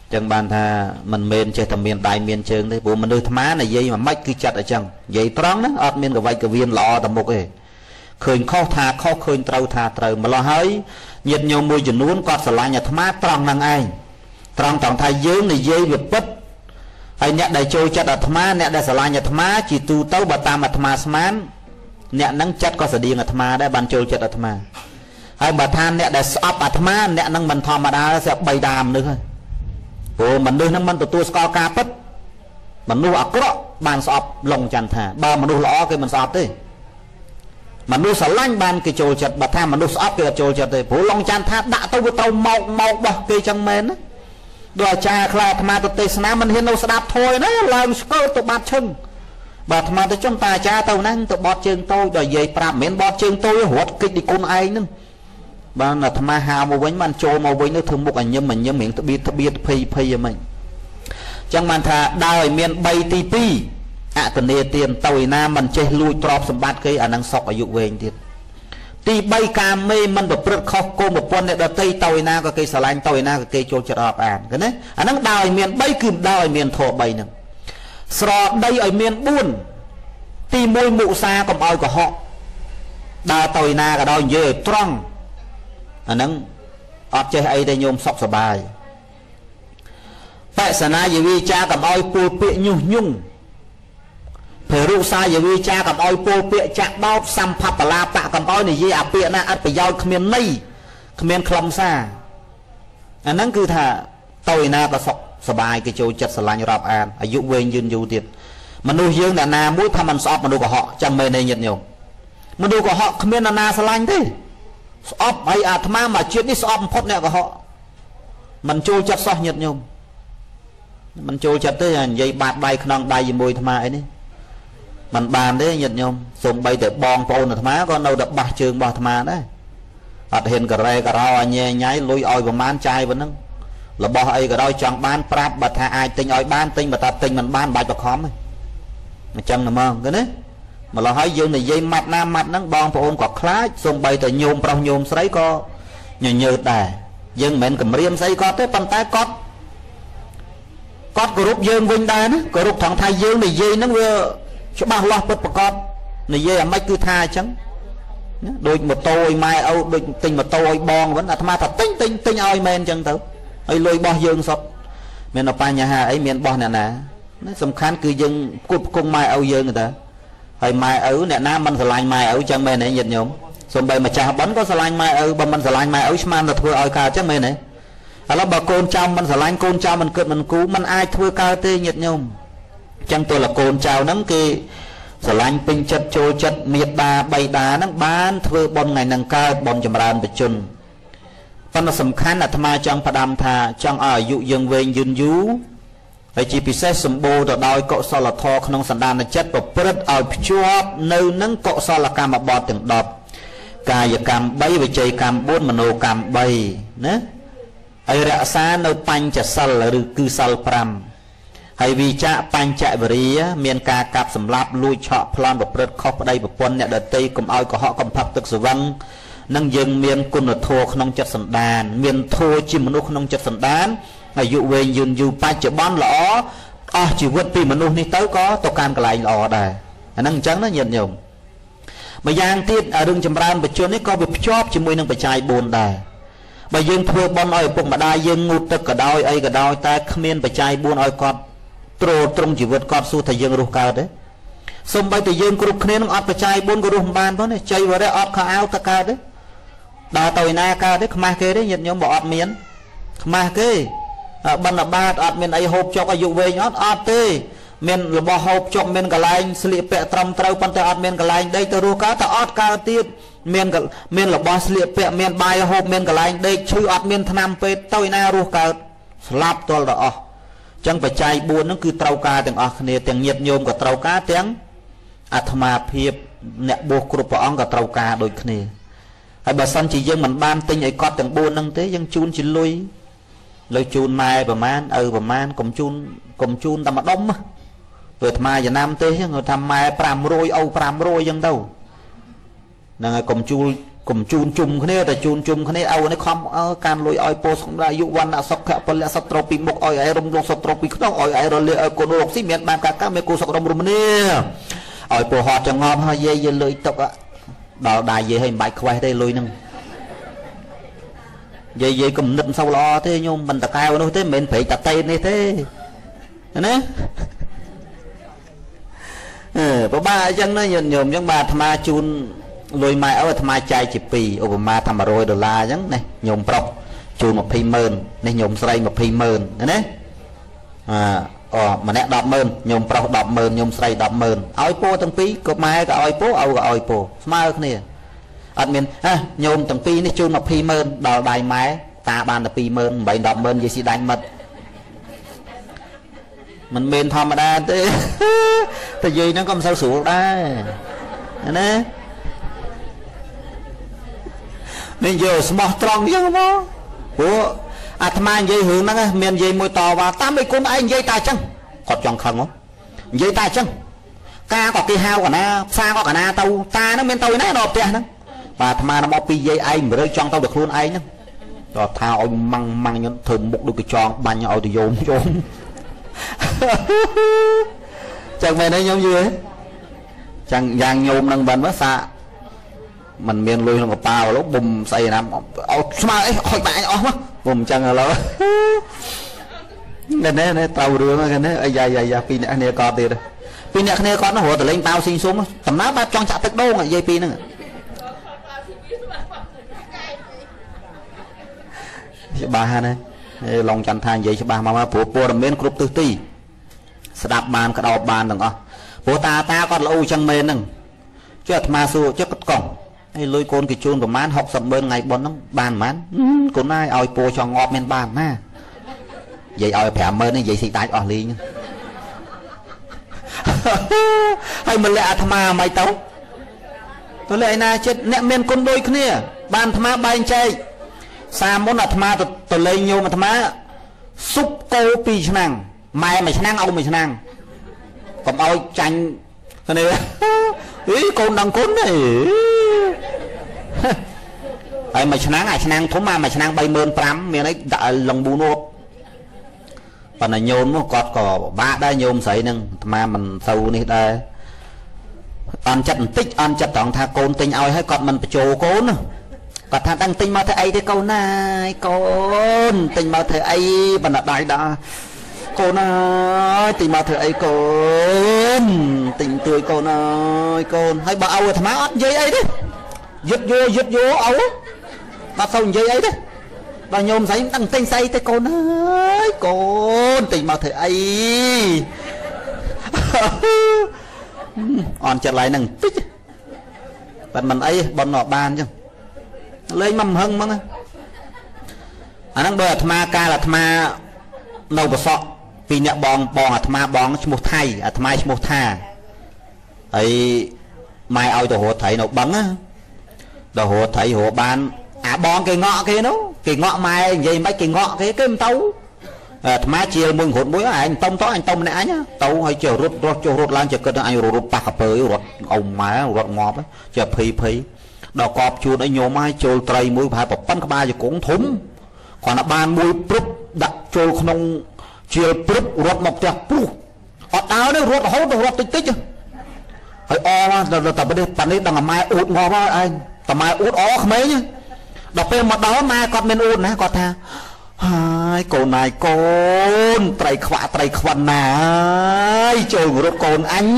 chẳng bàn tha mình men chơi tầm miền đại miền trường đấy, bộ mình đưa thmá này dây mà mách cứ chặt ở chẳng, dây trắng đó, ọt miền cái vay cái viên lọ tầm một cái, khơi khó tha khó khơi trâu tha trâu mà lo hơi, nhiệt nhiều mùi chuyển nuốn quạt sờ lại nhà thmá trăng năng ai, trăng trọng thay dương này dây việc bất, hay nhẹ đại trôi chặt ở thmá, nhẹ đại sờ lại nhà thmá chỉ tu tấu bà ta mà thmá smán, nhẹ nắng chặt có sờ điên ở thmá đấy bàn trôi chặt ở thmá, hay bà than nhẹ đại sọp ở thmá, nhẹ nắng mình thò mà đá sẽ bay đàm nữa thôi. Ồ mình đưa năng mình tụi tôi score ca pất mình nuôi ọc đó bàn sọp lồng chăn thả ba mình nuôi lõ cái mình sọp đi mình nuôi sờ lanh bàn cái trồi chật bà tham mình nuôi sọp cái trồi chật thì phố lồng chăn thả đã tao với tao mau mau bọc cây chân mến đòi cha khai tham tụi tây nam mình hiên đâu sẽ đạp thôi đấy làm cơ tụi bát chân bà tham tụi trong tài cha tao năng tụi bọt chân tôi đòi dây prap miếng bọt chân tôi hốt kịch đi con ai nữa bà là tham hào một bánh man trôi một bánh nước thơm một ảnh nhưng mình nhớ miệng tự biết tự biết phi phi mình chẳng màn thà đào miền bay ti pi ạ tần nề tiền tàu na mình chơi lui trọp sầm bát cây ở năng sọc ở dụ về tiền ti bay cam mê mình được bật khóc cô một con này đợt tây tàu na có cây xà lanh tàu na có cây trôi chợ đọp àn cái đấy ở năng đào miền bay kìm đào miền thổ bay nè sọ đây ở miền buôn ti môi mụ xa còn ao của họ đào tàu na cả đào dê trăng anh nâng ọt chơi ấy đây nhôm sọc sờ bài tại sao na vì cha cầm oi pô pệ nhung nhung phải ru sai vì cha cầm oi pô pệ chặt bao xăm phập la pạ cầm oi này gì à pệ na ăn phải giao khmiên này khmiên khom xa anh nâng cứ thà tôi na có sọc sờ bài cái chỗ chặt sờ lanh rạp an ở dụ vềยืนอยู่tiền mà nuôi dương là na mũi tham ăn sọp mà nuôi của họ chẳng mê này nhiệt nhiều mà nuôi của họ khmiên là na sờ lanh thế sọp hay à tham mà chuyện đi sọp phốt nè của họ mình trôi chặt sọp nhiệt nhung mình trôi chặt tới dây bạt bay khăn bay gì mùi tham ấy đi mình bàn đấy nhiệt nhung dùng bay để bong phôn là tham con đâu đập bạc trường bạc tham đấy ở hiện cả ray cả rau nhẹ nháy lùi oi và man chai vẫn nâng là bỏ ấy cả đôi chọn ban prap bật hạ ai tinh oi ban tinh mà ta tinh mình ban bài bạc khóm ấy chân là mơ cái đấy mà là hỏi dương này dây mặt nam mặt nắng bong phôn quạt khá dùng bay từ nhôm trong nhôm sấy co nhờ nhờ đài dương mình cầm riêng sấy có tới bàn tay cót cót của rút dương vinh đài nó của rút thằng thay dương này dây nó vừa cho bao lo bật bạc cót này dây là mấy cứ tha trắng đôi một tôi mai âu đôi tình một tôi bong vẫn là tham thật tinh tinh tinh oi men chân tử ấy lôi bao dương sọt miền ở pa nhà hà ấy miền bò nè nè nó sầm khán cứ dương cúp cung mai âu dương người ta hay mai ấu nè nam mình sờ mai ấu chân mê này nhiệt nhôm xong bây mà cha bắn có sờ mai ấu bà mình sờ mai ấu man là thưa oi cao chắc mê này à là bà côn trong mình sờ côn trong mình cướp mình cú mình ai thưa cao tê nhiệt nhôm chẳng tôi là côn trào nắng kia sờ lanh pin chất trôi chất miệt đà bay đá nắng bán thưa bon ngày nâng cao bon chầm ran bị chun con là sầm khán là tham trong phật đam thà trong ở dụ dương về dương dú hay chỉ bị xét sầm bồ rồi đòi cọ so là thò không sản đàn là chất và bớt ở chua nơi nâng cọ so là cam mà bọt từng đọt cài và cam bay về chơi cam bốn mà nô cam bay nè hay rạ xa nơi panh chả sal là cứ sal pram hay vì cha panh chạy về đi miền ca cặp sầm lạp lui chọ plan và bớt khóc đây và quân nhận đợt tây cùng ai của họ cầm phật thực sự vâng nâng dừng miền quân là thua không chất sản đàn miền thua chỉ một nô không chất sản đàn hay dụ về dùn dù ba chữ bán lõ à, chỉ vượt vì mình đi tới có tôi can cái lại lọ đây năng trắng nó nhiệt nhung mà giang tiết ở đường chầm ran bị chôn ấy có bị chóp chỉ môi năng bị chai buồn đây bà dương thưa bon ơi bụng mà đai dương ngụt tất cả đôi ấy cả đôi ta khmiên bị chai buồn ơi con trồ trong chỉ vượt con su thầy dương ruột cao đấy xong bây từ dương cục khmiên nó bị chai buồn của ruột ban đó này chay vào đấy ọt khao áo ta cao đấy đào tồi na cao đấy mà kê đấy nhiệt nhung bỏ ọt miến mà kê ban là ba ọt miền ấy hộp chọc ở dụ về nhót ọt tê miền là bò hộp chọc miền cả lạnh sliệp pẹ trầm trâu pan tê ọt miền cả lạnh đây từ cá ta ọt cao tiết miền cả miền là bò sliệp pẹ miền bài hộp miền cả lạnh đây chui ọt miền tham pê tôi na ru cao slap tôi là ọ chẳng phải chai buồn nó cứ trâu cá tiếng ọt này tiếng nhiệt nhôm của trâu cá tiếng atma phiệp nẹt buộc cột bỏng của trâu cá đôi kia hay bà săn chỉ dân mình ban tinh ấy có tiếng buồn năng thế dân chun chỉ lui lời chun mai bà man ừ bà man cùng chun cùng chun ta mà đông về mai giờ nam tế người tham mai pram roi âu pram roi dân đâu nè cùng chun កុំជូនជុំគ្នាតែជូនជុំគ្នាឲ្យនេះខំការលុយឲ្យពោសម្រាប់អាយុវណ្ណៈសុខៈពលៈសត្វត្រពីមុខឲ្យឯរំលងសត្វត្រពីក្នុងឲ្យឯរលាឲ្យកូនរកស៊ីមានបានកាកាមានគូសុខរំរមនាឲ្យពោហត់ចងប់ហើយយាយយាយលុយទុកដល់ដៃយាយឲ្យមិនបាច់ខ្វេះទេលុយហ្នឹងយាយយាយគំនិតមិនសូវល្អទេញោមមិនតកែវនោះទេមិនមែនព្រៃតាតេនេះទេណាអឺប្រហែលអញ្ចឹងណាញោមអញ្ចឹងបាទអាត្មាជូនលុយម៉ែឲ្យអាត្មាចែកជាពីរឧបមាថា100ដុល្លារអញ្ចឹងណាញោមប្រុសជូនยี่สิบម៉ឺននេះញោមស្រីยี่สิบម៉ឺនណាអឺអូម្នាក់10ម៉ឺនញោមប្រុស10ម៉ឺនញោមស្រី10ម៉ឺនឲ្យពោទាំងពីរក៏ម៉ែក៏ឲ្យពោឲ្យក៏ឲ្យពោស្មើគ្នាអត់មានហ៎ញោមទាំងពីរនេះជូនยี่สิบម៉ឺនដល់ដៃម៉ែតាបានតែยี่สิบម៉ឺនeight tenម៉ឺននិយាយស៊ីដាច់មិត្តមិនមែនធម្មតាទេតែយាយហ្នឹងក៏មិនសូវស្រួលដែរណានេះយកស្មោះត្រង់អញ្ចឹងមកព្រោះអាត្មានិយាយរឿងហ្នឹងមាននិយាយមួយតវ៉ាតាមឯគុណឯងនិយាយតែអញ្ចឹងគាត់ចង់ខឹងហ៎និយាយតែអញ្ចឹងការក៏គេហៅកណាផ្សារក៏កណាទៅតាហ្នឹងមានទៅណាដល់ផ្ទះហ្នឹងបាទអាត្មាមកពីនិយាយឯងមិនរើចង់ទៅដល់ខ្លួនឯងហ្នឹងដល់ថាឲ្យម៉ាំងម៉ាំងខ្ញុំធ្វើមុខដូចកញ្ចងបាញ់ឲ្យទៅយោមយោមចឹងមែនទេខ្ញុំយល់ចឹងយ៉ាងញោមនឹងបានមកសាมันមានលុយក្នុងកប៉ាល់លោកបុំស្អីណាឲ្យស្មើអីខូចបាក់អញអស់មកបុំអញ្ចឹងឥឡូវណែណែណែត្រូវរឿងហ្នឹងណាអាយ៉ាយ៉ាយ៉ាពីរអ្នកគ្នាគាត់ទៀតពីរអ្នកគ្នាគាត់នោះរត់ទៅលេងប៉ាវស៊ីងស៊ុំដំណើរបាត់ចង់ចាក់ទឹកដូងនិយាយពីរហ្នឹងច្បាស់ណាឡងចន្ទថានិយាយច្បាស់មកមកព្រោះព័ត៌មានគ្រប់ទិសទីស្ដាប់បានក្តោបបានទាំងអស់ព្រោះតាតាគាត់ល្អចឹងមែនហ្នឹងចុះអាត្មាសួរចុះគាត់កង់ហើយលុយកូនគេជូនប្រហែល60ម៉ឺនថ្ងៃបុណ្យហ្នឹងបានប៉ុន្មានកូនណាឲ្យពោចង់ងាប់មានបានណានិយាយឲ្យ5ម៉ឺននេះនិយាយស៊ីដាច់អស់លីងហើយមិនលះអាត្មាមិនទៅទៅលះឯណាចិត្តអ្នកមានគុណដូចគ្នាបានអាត្មាបែងចែកសាមុនអាត្មាទៅទៅលេងញោមអាត្មាស៊ុបគោពីរឆ្នាំងម៉ែមួយឆ្នាំងឪមួយឆ្នាំងកុំឲ្យចាញ់គ្នាអីកូនដឹងគុណទេហើយមួយឆ្នាំងអាឆ្នាំងធំមកមួយឆ្នាំង三ម៉ឺនfiveមានអីដាក់លងប៊ូនោះប៉ុន្តែញោមនោះគាត់ក៏ពិបាកដែរញោមស្រីហ្នឹងអាត្មាមិនសូវនេះដែរអន់ចិត្តបន្តិចអន់ចិត្តត្រង់ថាកូនទិញឲ្យហើយគាត់មិនបញ្ចោកូនគាត់ថាដឹងទិញមកធ្វើអីទេកូនណាយកូនទិញមកធ្វើអីបណ្ដាដៃដល់កូនអើយទិញមកធ្វើអីកូនទិញទួយកូនអើយកូនហើយបើឲ្យអាត្មាអត់និយាយអីទេយឹតយោយឹតយោឲ្យអត់សូវនិយាយអីទេដល់ញោមស្រីដឹងទិញស្អីទេកូនអើយកូនទិញមកធ្វើអីអន់ចិត្តឡើយហ្នឹងតិចប៉ិនមិនអីបនបានអញ្ចឹងលេងមកហឹងហ្មងអាហ្នឹងបើអាត្មាកាលអាត្មានៅបសក់ពីអ្នកបងបងអាត្មាបងឈ្មោះថៃអាត្មាឈ្មោះថាហើយម៉ែឲ្យទៅរត់ត្រីនៅបឹងណាដល់រត់ត្រីរកបានអាបងគេងក់គេនោះគេងក់ម៉ែនិយាយមិនគេងក់គេគេមិនទៅអាត្មាជាមួយរត់មួយអញតុំតអញតុំម្នាក់អញទៅហើយចេះរត់រត់ចុះរត់ឡើងចេះគិតថាអញរត់ប៉ះកពើរត់អ៊ំម៉ែរត់ងាប់ចេះភ័យភ័យដល់កប់ជួនឲ្យញោមឲ្យចូលត្រីមួយប្រហែលប្រប៉ុនក្បាលជង្គង់ធំគ្រាន់តែបានមួយព្រឹបដាក់ចូលក្នុងជាលព្រឹបរត់មកផ្ទះពុះអត់ដើរទេរត់រហូតរត់តិចតិចហើយអដល់តែប្រទេសប៉ានេះដល់ម៉ែអ៊ូតងាប់ហើយឯងតែម៉ែអ៊ូតអក្មេងដល់ពេលមកដល់ម៉ែគាត់មានអ៊ូតណាគាត់ថាហើយកូនណាយកូនត្រីខ្វាក់ត្រីខ្វិនណាហើយចូលរត់កូនអញ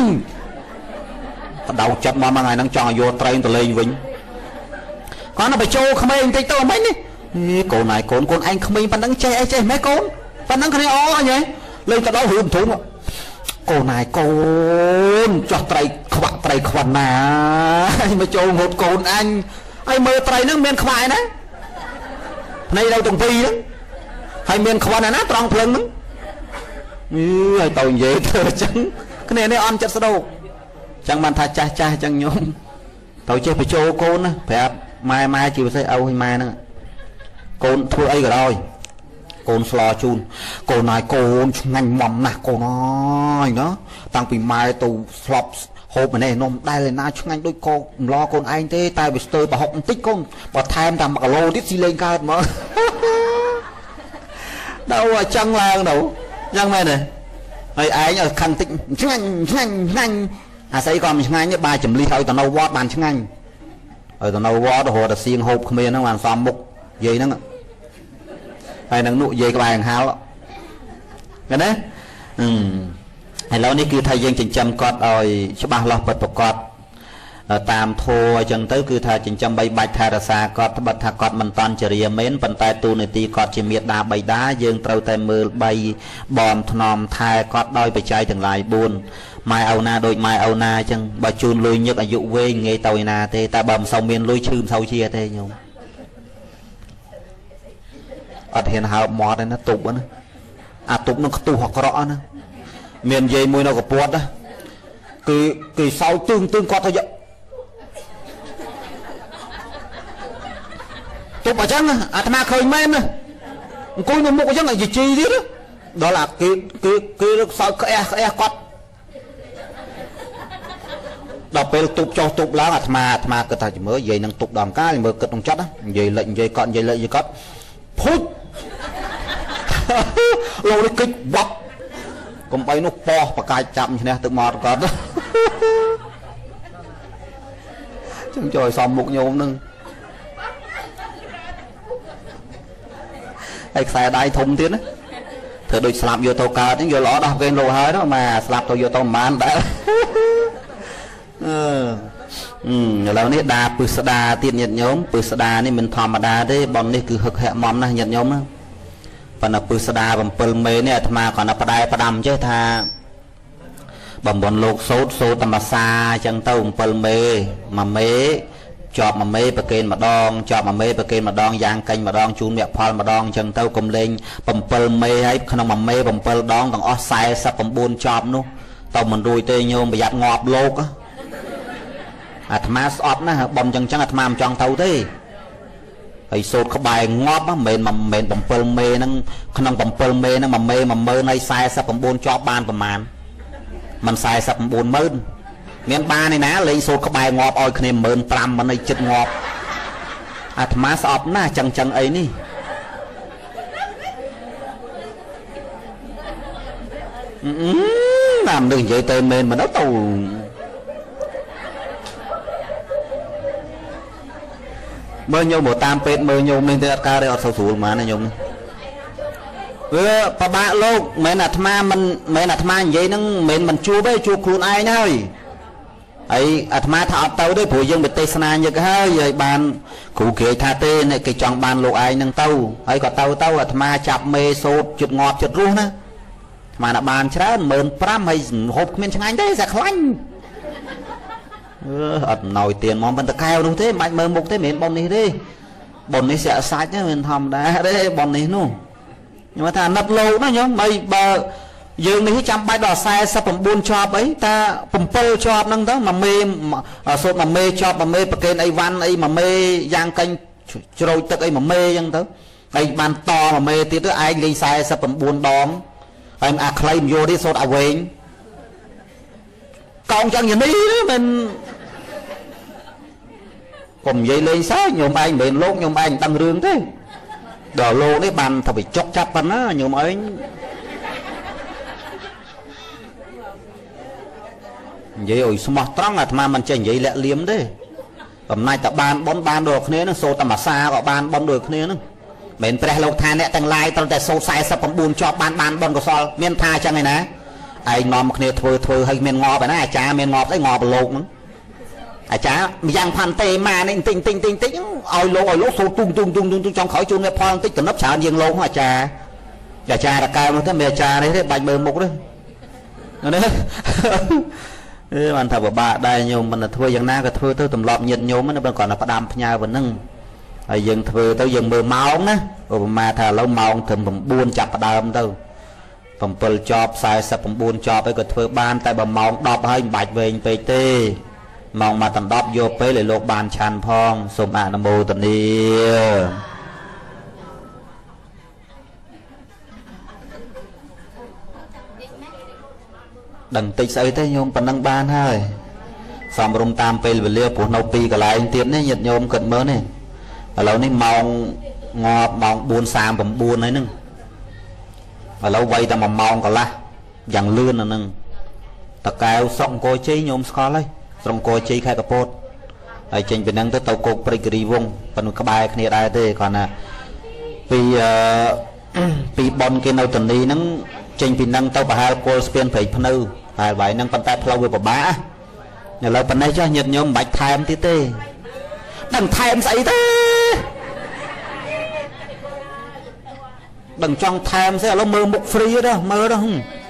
បដៅចិត្តមកមួយថ្ងៃហ្នឹងចង់ឲ្យយកត្រីទៅលេងវិញគាត់ទៅបញ្ចូលក្មេងបន្តិចទៅអីនេះកូនណាយកូនកូនឯងក្មេងប៉ុណ្ណឹងចេះអីចេះម៉េចកូនប៉ុណ្ណឹងគ្នាអអញហ៎លេងទៅដល់រឿងធំកូនណាយកូនចោះត្រីខ្វាក់ត្រីខ្វិនណាហើយមកចូលងត់កូនអញហើយមើលត្រីហ្នឹងមានខ្វាក់ណាភ្នែកដល់ទាំងពីរហ្នឹងហើយមានខ្វិនណាត្រង់ភ្លឹងហ្នឹងអឺហើយទៅនិយាយទៅអញ្ចឹងគ្នានេះអន់ចិត្តស្ដោកចឹងបានថាចាស់ចាស់ចឹងញោមទៅចេះបញ្ចូលកូនណាប្រាប់ម៉ែម៉ែជាពិសេសឪឲ្យម៉ែហ្នឹងកូនធ្វើអីក៏ដោយកូនស្លជូនកូនណាយកូនឆ្ងាញ់មុំណាស់កូនអើយណាតាំងពីម៉ែទៅស្លាប់ hộp này nôm đây là na chung anh đôi cô lo con anh thế tai bị sơi bà học tích con bà tham làm mặc lô tiếp xi lên cao mà đâu mà chăng là đâu chăng mày này ai ai nhờ khăn tích chung anh chung anh chung anh à xây còn chung anh nhớ ba chấm ly thôi tao nấu vót bàn chung anh ở tao nấu vót hồ là xiên hộp không biết nó làm xóm mục gì nữa hay năng nụ dây các bạn háo cái đấy hay lâu ní cứ thay dân trình châm cọt rồi cho ba lo bật bật cọt tam thua chân tới cứ thay trình châm bay bạch thay ra xa cọt bật thà cọt mình toàn chỉ riêng mến phần tay tu này ti cọt chỉ miệt đá bay đá dương trâu tay mưa bay bòm thòm thay cọt đôi bị cháy từng lại buồn mai âu na đôi mai âu na chân bà chun lui nhức ở dụ quê nghe tàu na thế ta bầm sông miền lui chưm sâu chia thế nhung ở hiện hào mò đây nó tụt nữa à tụt nó tụt hoặc rõ nữa miền dây môi nó có buốt đó kỳ kỳ sau tương tương con thôi vậy tụt ở chân à thằng khơi men nè cô nó mua cái chân là gì chi thế đó đó là cái cái cái sau cái cái con đọc về tụt cho tụt lá à thằng thằng cái thằng chỉ mới dây năng tụt đòn cá thì mới cất đồng chất á dây lệnh dây con dây lệnh dây con phút lô đi kích bọc còn bay nó po và cài chậm như này tự mọt còn đó chúng trời xong một nhôm nưng ai xài đai thùng tiến á thử đôi slap vô tàu cờ tiếng vô lõ đó game lô hơi đó mà slap tàu vô tàu màn đã ừ là này đa pysada tiền nhiệt nhóm pysada này mình thòm mà đa đấy bọn này cứ hực hẹ móm này nhiệt nhóm á phần là pysada bằng pơm mê này mà còn là padai padam chứ tha bằng bọn lục sốt sốt tầm xa chân tàu bằng pơm mê mà mê chọp mà mê bờ kênh mà đong chọp mà mê bờ kênh mà đong giang canh mà đong chun mẹ phal mà đong chân tàu cùng lên bằng pơm mê ấy không mà mê bằng pơm đong bằng offside sắp bằng buôn chọp nữa tàu mình đuôi tê nhôm bị giặt ngọt lô á à tham á ọp nó bom chân chân à tham trong tàu thế hay sốt có bài ngóp á mền mà mền bằng pơm mê nó không bằng pơm mê nó mà mê mà mơ này sai sắp bằng buôn chọp ban bằng màn mình sai sắp bằng buôn mơn miền ba này ná lấy sốt có bài ngọt oi khi mơn pram mà này chật ngọt à tham á ọp nó chân chân ấy ní làm đừng vậy tên mền mà nó tàu mơ nhôm một tam pet mơ nhôm lên tới ca đây ở sâu sùi mà này nhôm vừa bà bạn luôn mấy là tham mình mấy là tham vậy nó mình mình chua với chua khuôn ai thôi ấy à tham thọ tàu đấy phụ dân bị tê sana như cái hơi vậy bàn cụ kia tha tê này cái chọn bàn lộ ai nâng tàu ấy có tàu tàu à tham chập mê sốt chuột ngọt chuột ru nữa mà là bàn chả mờn pram hay hộp miền chẳng anh đấy giặc lanh nồi tiền mong bên ta cao đâu thế mạnh mơ một thế miền bọn này đi bọn này sẽ sai chứ mình thầm đã đấy bọn này luôn nhưng mà thà nấp lâu nó nhớ mày bờ dương này trăm bài đỏ sai sắp bằng buôn cho ấy ta bằng pơ cho năng đó mà mê ở số mà mê cho mà mê bậc ấy văn ấy mà mê giang canh rồi tức ấy mà mê dân đó ấy bàn to mà mê tí tới ai lên sai sắp bằng buôn đón anh à claim vô đi số à quên còn chẳng nhìn đi mình cùng vậy lên sáng nhôm anh mình lốt nhôm anh tăng rương thế đỏ lô đấy bàn thật bị chọc chặt bàn á nhôm anh vậy rồi smart trắng là mà mình chơi vậy lẹ liếm đấy hôm nay ta ban bón ban được thế nó số tầm mà xa có ban bón được thế nữa mình phải lâu than nè tăng lai tao tại số sai sắp bằng buồn cho ban ban bón có sao miên tha chẳng này nè anh ngon một nè thưa thưa hay miên ngò vậy nè cha miên ngọt đấy ngò bờ lột nữa à chả giang phan tê mà nên tinh tinh tinh tinh ôi lô ôi lô số tung tung tung tung trong khỏi chung nghe phong tích cần nấp chả riêng lô mà cha cha cha là cao nó thế mẹ cha đấy thế bạch bờ mục đấy đấy bạn thằng của bà đây nhôm mình là thưa dân na cái thưa tôi tầm lọp nhiệt nhôm nó bên còn là phải đam nhau vẫn nâng rồi dừng thưa tôi dừng mưa máu á rồi mà thà lâu máu thường bằng buôn chặt đam đâu bằng pol chop sai sập bằng buôn chop ấy có thưa ban tại bằng máu đọp hơi bạch về về tê mong mà tầm đọc vô bế lại lột bàn chàn phong xùm ạ nam mô tần đi đừng tích sợi thế nhung phần năng ban hơi សំរុំតាមពេលវេលាព្រោះនៅពីកន្លែងទៀតនេះញាតិញោមគិតមើលនេះឥឡូវនេះម៉ោងងាប់ម៉ោងបួនសាម៩ហើយហ្នឹងឥឡូវវ័យតែមួយម៉ោងកន្លះយ៉ាងលឿនអាហ្នឹងតកែវស្រុកអង្គរជ័យញោមស្គាល់ហើយស្រុកអង្គរជ័យខេត្តកពតហើយចេញពីហ្នឹងទៅទៅគោកព្រៃគិរីវង្សប៉ុន្តែក្បែរគ្នាដែរទេគ្រាន់តែពីពីប៉ុនគេនៅតនីហ្នឹងចេញពីហ្នឹងទៅប្រហែលគល់ស្ពានព្រៃភ្នៅហើយបាយហ្នឹងប៉ុន្តែផ្លូវវាពិបាកឥឡូវប៉ុណ្ណេះចុះញាតិញោមមិនបាច់ថែមទៀតទេដឹងថែមស្អីទេដឹងចង់ថែមស្អីឥឡូវមើលមុខហ្វ្រីទៅមើលទៅ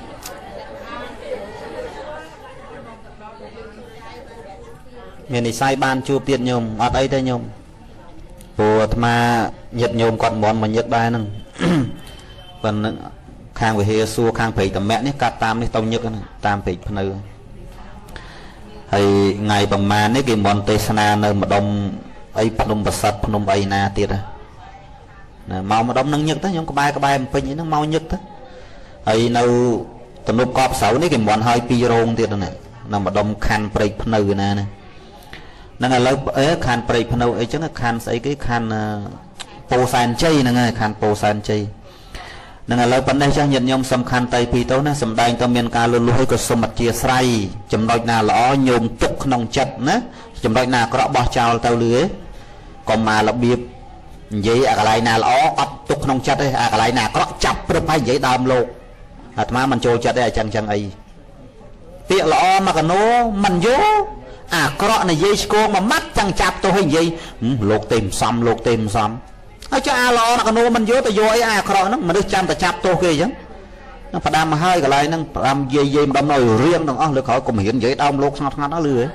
មាននិស័យបានជួបទៀតញោមអត់អីទេញោមព្រោះអាត្មាញាតិញោមគាត់មិនមកញឹកដែរហ្នឹងប៉ុន្តែខាងវិហារសួរខាងព្រៃតមៈនេះកាត់តាមនេះទៅញឹកតាមព្រៃភ្នៅហើយថ្ងៃប្រមាណនេះគេមិនទេសនានៅម្ដុំអីភ្នំប្រសិទ្ធភ្នំអីណាទៀតណាមកម្ដុំនឹងញឹកទៅខ្ញុំក្បែរក្បែរបំពេញហ្នឹងមកញឹកទៅហើយនៅទំនប់កប់សៅនេះគេមិនឲ្យពីរោងទៀតណានៅម្ដុំខណ្ឌព្រៃភ្នៅណាណាហ្នឹងឥឡូវអេខណ្ឌព្រៃភ្នៅអីចឹងខណ្ឌស្អីគេខណ្ឌពោធិ៍សែនជ័យហ្នឹងហើយខណ្ឌពោធិ៍សែនជ័យនឹងឥឡូវប៉ុណ្ណេះចាស់ញាតិញោមសំខាន់តៃពីទៅណាសំដែងទៅមានការលឺលុះក៏សូមអធិស្ឋានចំណុចណាល្អញោមទុកក្នុងចិត្តណាចំណុចណាអាក្រក់បោះចោលទៅលឺឯងកុំមករបៀបនិយាយអាកន្លែងណាល្អអត់ទុកក្នុងចិត្តទេអាកន្លែងណាអាក្រក់ចាប់ព្រឹបហើយនិយាយដើមលោកអាត្មាមិនចូលចិត្តទេអញ្ចឹងចឹងអីពាក្យល្អមកកណោមិនយកអាក្រក់និយាយស្គងមួយម៉ាត់ចឹងចាប់ទៅឲ្យនិយាយលោកទេមិនសមលោកទេមិនសមហើយចាអាល្អណាកណូមិនយកទៅយកអីអាអាក្រក់ហ្នឹងមនុស្សចាំតែចាប់ទោសគេអញ្ចឹងនឹងផ្ដាំមកហើយកន្លែងហ្នឹងផ្ដាំយាយយាយម្ដុំនៅរៀងទាំងអស់លើក្រោយកុំហ៊ាននិយាយដើមលោកស្ងប់ស្ងាត់ណាស់លឺហ៎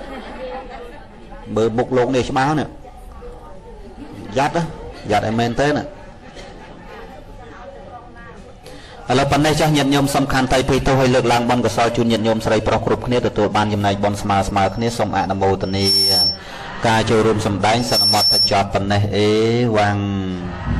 មើលមុខលោកនេះច្បាស់នេះយ៉ាត់យ៉ាត់ឲ្យមែនទេណាឥឡូវប៉ុណ្ណេះចាស់ញាតិញោមសំខាន់តៃពីទៅឲ្យលើកឡើងបុណ្យកុសលជូនញាតិញោមស្រីប្រុសគ្រប់គ្នាទទួលបានចំណែកបុណ្យស្មើស្មើគ្នាសូមអនុមោទនាការចូលរួមសម្ដែងសន្មតថាចប់ប៉ុណ្ណេះអេវ៉ាំង